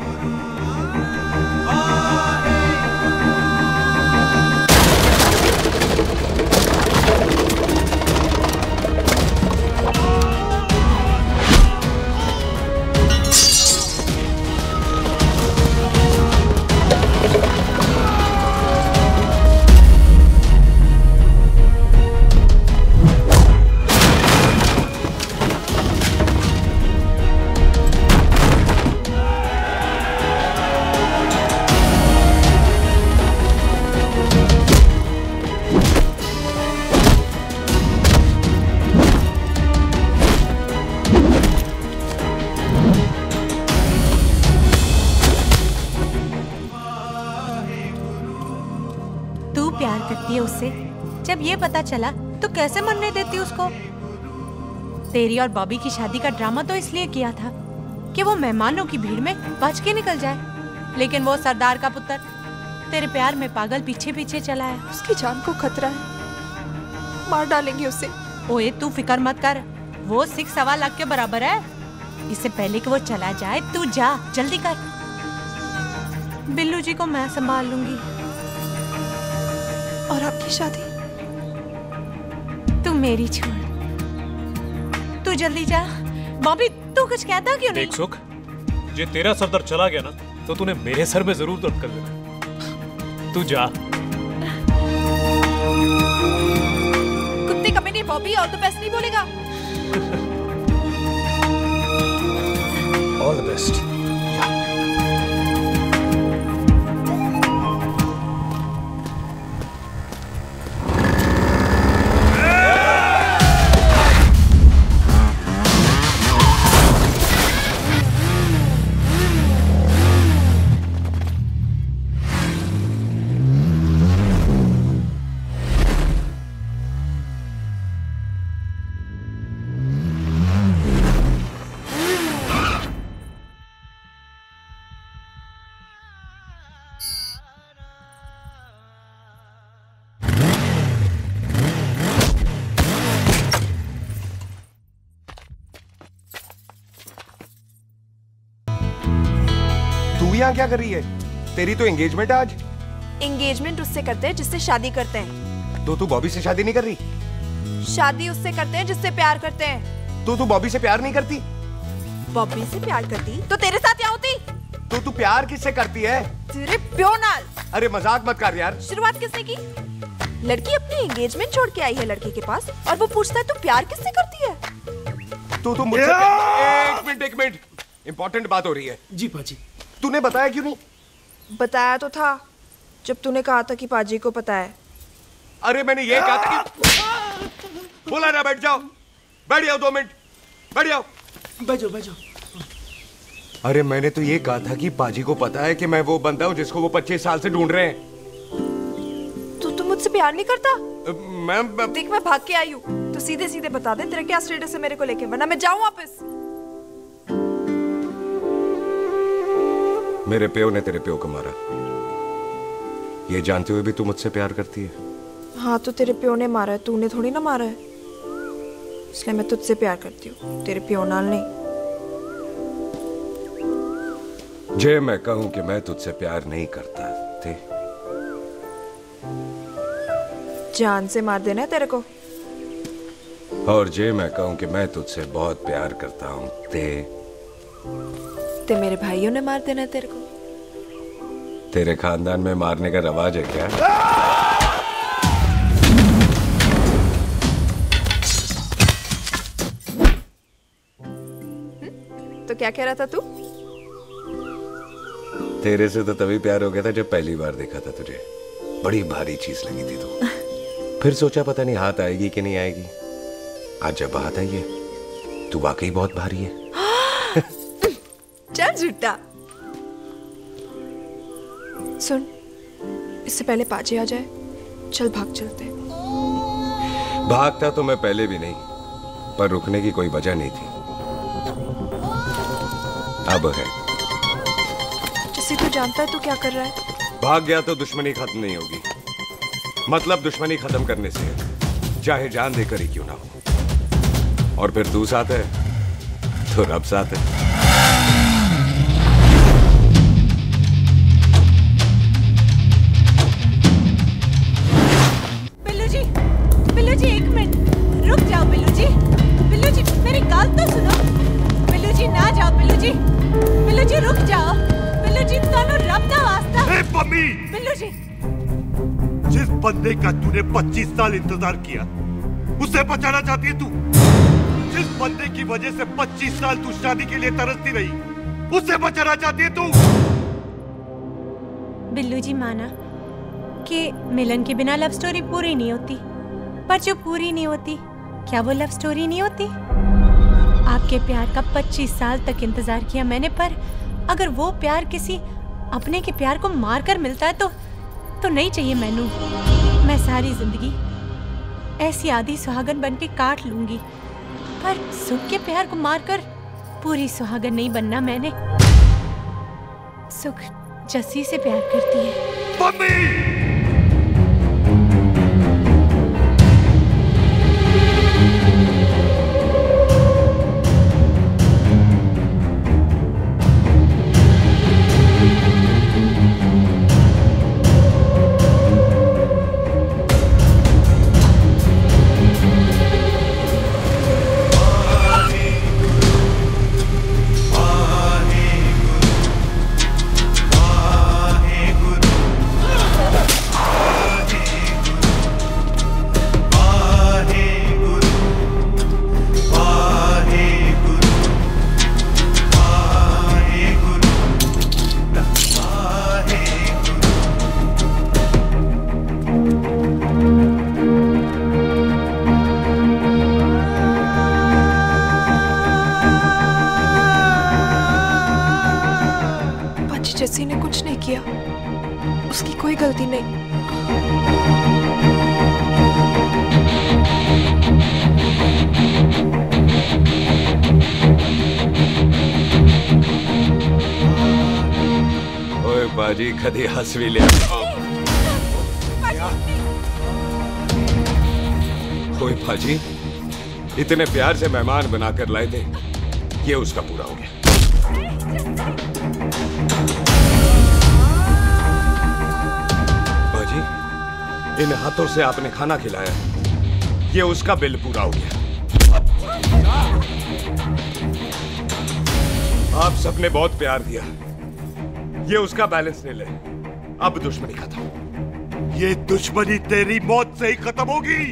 उससे जब ये पता चला तो कैसे मरने देती उसको? तेरी और बॉबी की शादी का ड्रामा तो इसलिए किया था कि वो मेहमानों की भीड़ में बच के निकल जाए, लेकिन वो सरदार का पुत्र तेरे प्यार में पागल पीछे पीछे चला है। उसकी जान को खतरा है, मार डालेंगे उसे। ओए तू फिक्र मत कर, वो 6.25 लाख के बराबर है। इससे पहले कि वो चला जाए तू जा, जल्दी कर। बिल्लू जी को मैं संभाल लूंगी। और आपकी शादी? तू मेरी छोड़, तू जल्दी जा। बॉबी तू कुछ कहता क्यों नहीं? देख सुख, जे तेरा सरदार चला गया ना तो तूने मेरे सर में जरूर दर्द कर देना। तू जा। कुत्ते कमीने, ये बॉबी ऑल द बेस्ट नहीं बोलेगा? All the best. यहाँ क्या कर रही है? तेरी तो एंगेजमेंट है आज। एंगेजमेंट उससे करते हैं जिससे शादी करते हैं। तो तू बॉबी से शादी नहीं कर रही? शादी उससे करते हैं जिससे प्यार करते हैं। तो तू बॉबी से प्यार नहीं करती? बॉबी से प्यार करती तो तेरे साथ क्या होती? तो तू प्यार किससे करती है? तेरे प्यो नाल। अरे मजाक मत कर यार। शुरुआत किसने की? लड़की अपनी एंगेजमेंट छोड़ के आई है लड़के के पास और वो पूछता है तू प्यार किससे करती है? तो मुझसे एक मिनट इंपॉर्टेंट बात हो रही है। जी पाजी। तूने बताया क्यों नहीं? बताया तो था जब तूने कहा था कि पाजी को पता है। अरे मैंने ये कहा था कि बोला ना बैठ जाओ 2 मिनट बैठ जाओ। बैठ जाओ। अरे मैंने तो ये कहा था कि पाजी को पता है कि मैं वो बंदा हूँ जिसको वो 25 साल से ढूंढ रहे हैं। तो तू मुझसे प्यार नहीं करता? मैं देख मैं भाग के आई हूँ तो सीधे सीधे बता दे तेरा क्या स्टेटस है मेरे को लेके, वरना मैं जाऊँ वापस। मेरे प्यो ने तेरे प्यो को मारा, ये जानते हुए भी तू मुझसे प्यार करती है? हाँ तो तेरे प्यो ने मारा है, तूने थोड़ी ना मारा है, इसलिए मैं तुझसे प्यार करती हूँ, तेरे प्यो नाल नहीं। जे मैं कहूं कि मैं तुझसे प्यार नहीं करता थे, जान से मार देना है तेरे को। और जे मैं कहूं कि मैं तुझसे बहुत प्यार करता हूं ते मेरे भाइयों ने मार देना है तेरे को। तेरे खानदान में मारने का रवाज है क्या? तो क्या कह रहा था तू? तेरे से तो तभी प्यार हो गया था जब पहली बार देखा था तुझे, बड़ी भारी चीज लगी थी तू। फिर सोचा पता नहीं हाथ आएगी कि नहीं आएगी, आज जब हाथ आई है तू वाकई बहुत भारी है। चल झूठा। सुन, इससे पहले पाजी आ जाए, चल भाग चलते। भागता तो मैं पहले भी नहीं, पर रुकने की कोई वजह नहीं थी, अब है। जैसे तू जानता है तू क्या कर रहा है। भाग गया तो दुश्मनी खत्म नहीं होगी, मतलब दुश्मनी खत्म करने से चाहे जान देकर ही क्यों ना हो। और फिर तू साथ है तो रब साथ है। बिल्लू जी 1 मिनट रुक जाओ। बिल्लू जी मेरी बात तो सुनो। बिल्लू जी ना जाओ। बिल्लू जी रुक जाओ। बिल्लू जी तानू रब दा वास्ता। ए पम्मी, बिल्लू जी जिस बंदे का तूने 25 साल इंतजार किया उसे बचाना चाहती है तू? जिस बंदे की वजह से 25 साल तू शादी के लिए तरसती रही उसे बचाना चाहती है तू? बिल्लू जी माना कि मिलन के बिना लव स्टोरी पूरी नहीं होती, पर जो पूरी नहीं होती क्या वो लव स्टोरी नहीं होती? आपके प्यार का 25 साल तक इंतजार किया मैंने, पर अगर वो प्यार किसी अपने के प्यार को मार कर मिलता है तो नहीं चाहिए मैनू। मैं सारी जिंदगी ऐसी आधी सुहागन बन के काट लूंगी, पर सुख के प्यार को मारकर पूरी सुहागन नहीं बनना मैंने। सुख जस्सी से प्यार करती है। किया, उसकी कोई गलती नहीं। ओए बाजी कदी हंस भी लिया। ओए बाजी इतने प्यार से मेहमान बनाकर लाए थे, ये उसका पूरा हो गया। बाजी इन हाथों से आपने खाना खिलाया, ये उसका बिल पूरा हो गया। आप सबने बहुत प्यार दिया, ये उसका बैलेंस ले ले। अब दुश्मनी खत्म। ये दुश्मनी तेरी मौत से ही खत्म होगी।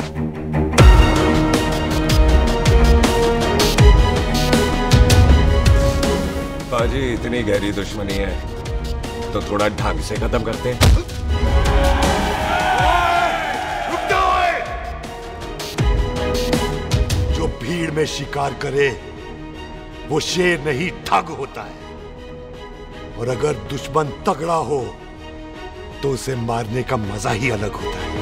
बाजी इतनी गहरी दुश्मनी है तो थोड़ा ढंग से खत्म करते हैं। जो भीड़ में शिकार करे वो शेर नहीं ठग होता है, और अगर दुश्मन तगड़ा हो तो उसे मारने का मजा ही अलग होता है।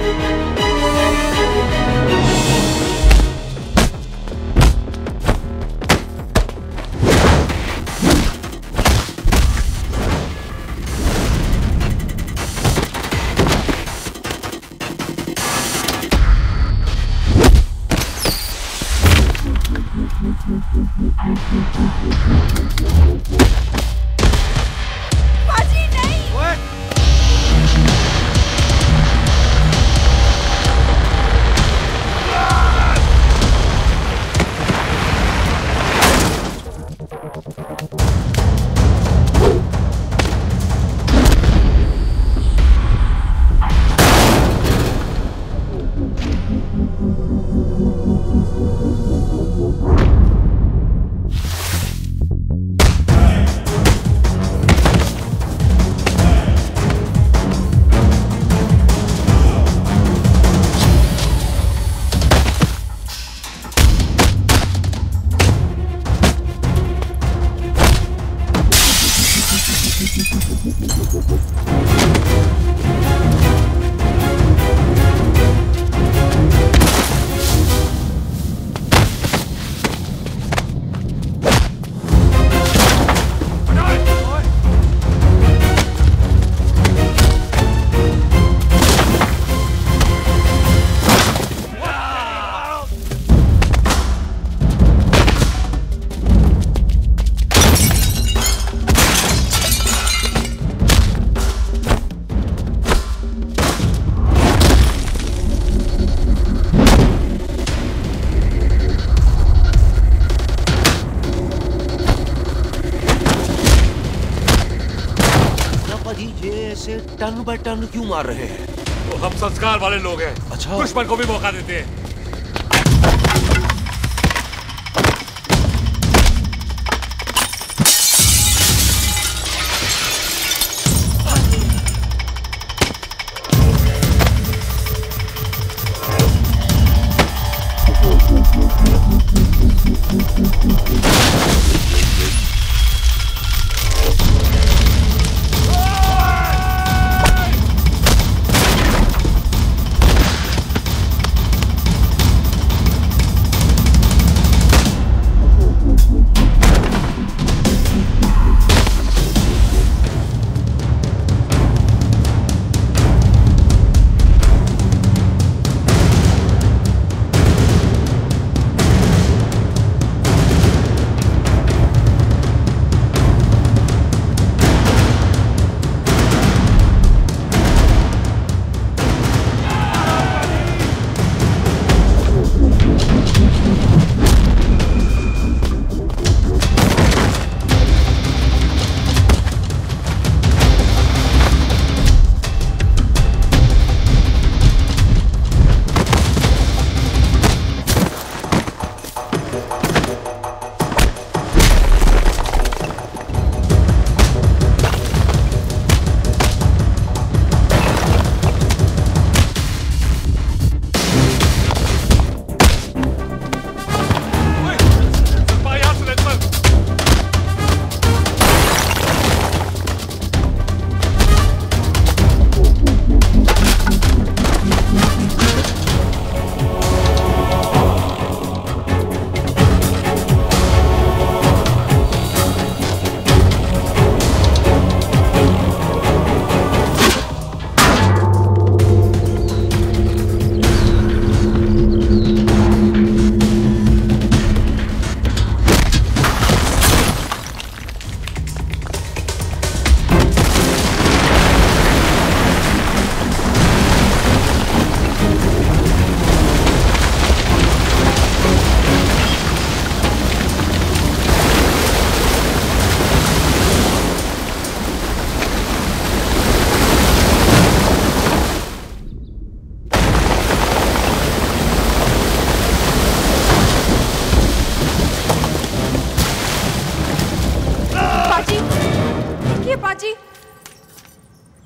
टन बाय टन क्यों मार रहे हैं? तो हम संस्कार वाले लोग हैं। अच्छा। दुश्मन को भी मौका देते हैं।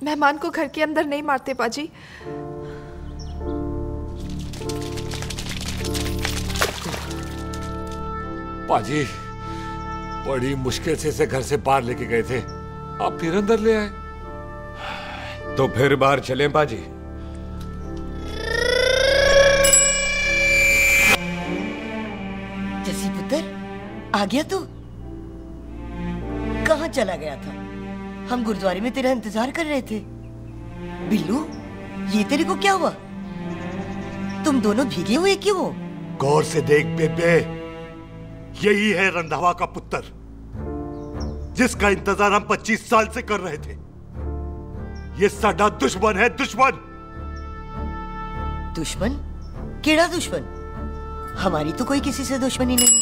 मेहमान को घर के अंदर नहीं मारते पाजी। पाजी बड़ी मुश्किल से इसे घर से बाहर लेके गए थे, आप फिर अंदर ले आए। तो फिर बाहर चलें पाजी। जसी पुत्र, आ गया तू? कहाँ चला गया था? हम गुरुद्वारे में तेरा इंतजार कर रहे थे। बिल्लू, ये तेरे को क्या हुआ? तुम दोनों भीगे हुए क्यों हो? गौर से देख बेबे, यही है रंधावा का पुत्र, जिसका इंतजार हम 25 साल से कर रहे थे। ये साडा दुश्मन है, दुश्मन। दुश्मन? केड़ा दुश्मन? हमारी तो कोई किसी से दुश्मनी नहीं।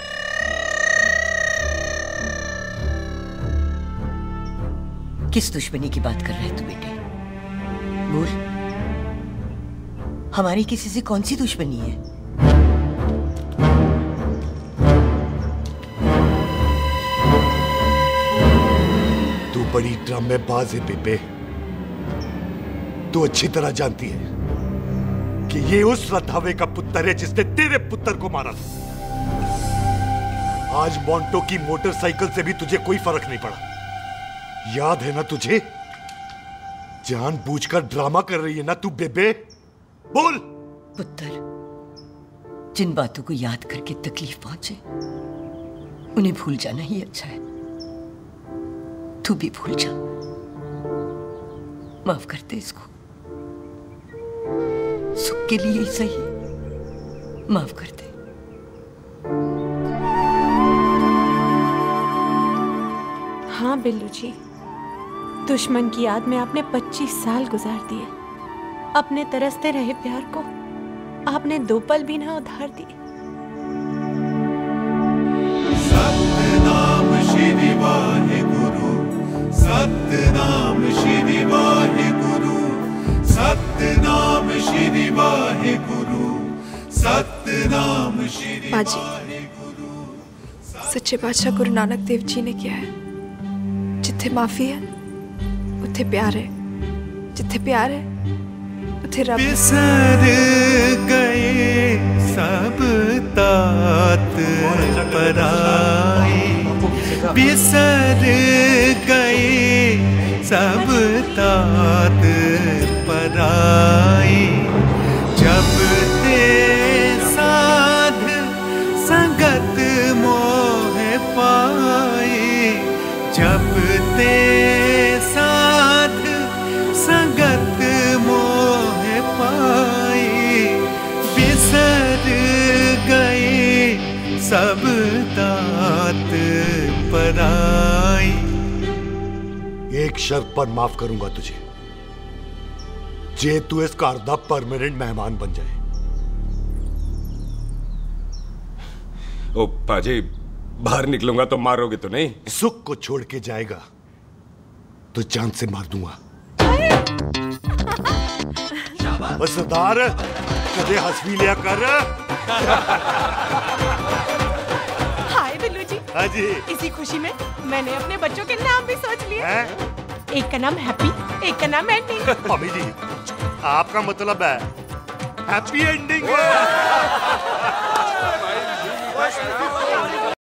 किस दुश्मनी की बात कर रहे तू बेटे? बोल, हमारी किसी से कौन सी दुश्मनी है? तू बड़ी ड्रामेबाज है बेबे। तू अच्छी तरह जानती है कि ये उस रंधावे का पुत्र है जिसने तेरे पुत्र को मारा था। आज मोंटो की मोटरसाइकिल से भी तुझे कोई फर्क नहीं पड़ा। याद है ना तुझे? जानबूझकर ड्रामा कर रही है ना तू बेबे? बोल। पुत्र, जिन बातों को याद करके तकलीफ पहुंचे उन्हें भूल जाना ही अच्छा है। तू भी भूल जा। माफ कर दे इसको, सुख के लिए ही सही। माफ कर दे। हाँ बिल्लू जी, दुश्मन की याद में आपने 25 साल गुजार दिए। अपने तरसते रहे प्यार को आपने 2 पल भी ना उधार दिए। सतनाम श्री वाहेगुरु, सतनाम श्री वाहेगुरु, सतनाम श्री वाहेगुरु, सतनाम श्री पाजी, सच्चे बादशाह गुरु नानक देव जी ने किया है, जिथे माफी है उथे प्यार है, जिथे प्यार है उथे रब। बिसर गए सब तात पराए, बिसर गए सब तात पराए। जब ते साध संगत मोह पाए, जब ते साध संगत मोह पाए। बिसर गए सब तात पराए। एक शर्त पर माफ करूंगा तुझे, जे तू इस घर दा परमानेंट मेहमान बन जाए। ओ पाजी, बाहर निकलूंगा तो मारोगे तो नहीं? सुख को छोड़ के जाएगा तो जान से मार दूंगा। सरदार, कदे हंस भी लिया कर। हाय बिल्लू जी। हाँ जी। इसी खुशी में मैंने अपने बच्चों के नाम भी सोच लिए। एक का नाम हैप्पी, एक का नाम एंडिंग। मम्मी जी, आपका मतलब है हैप्पी एंडिंग।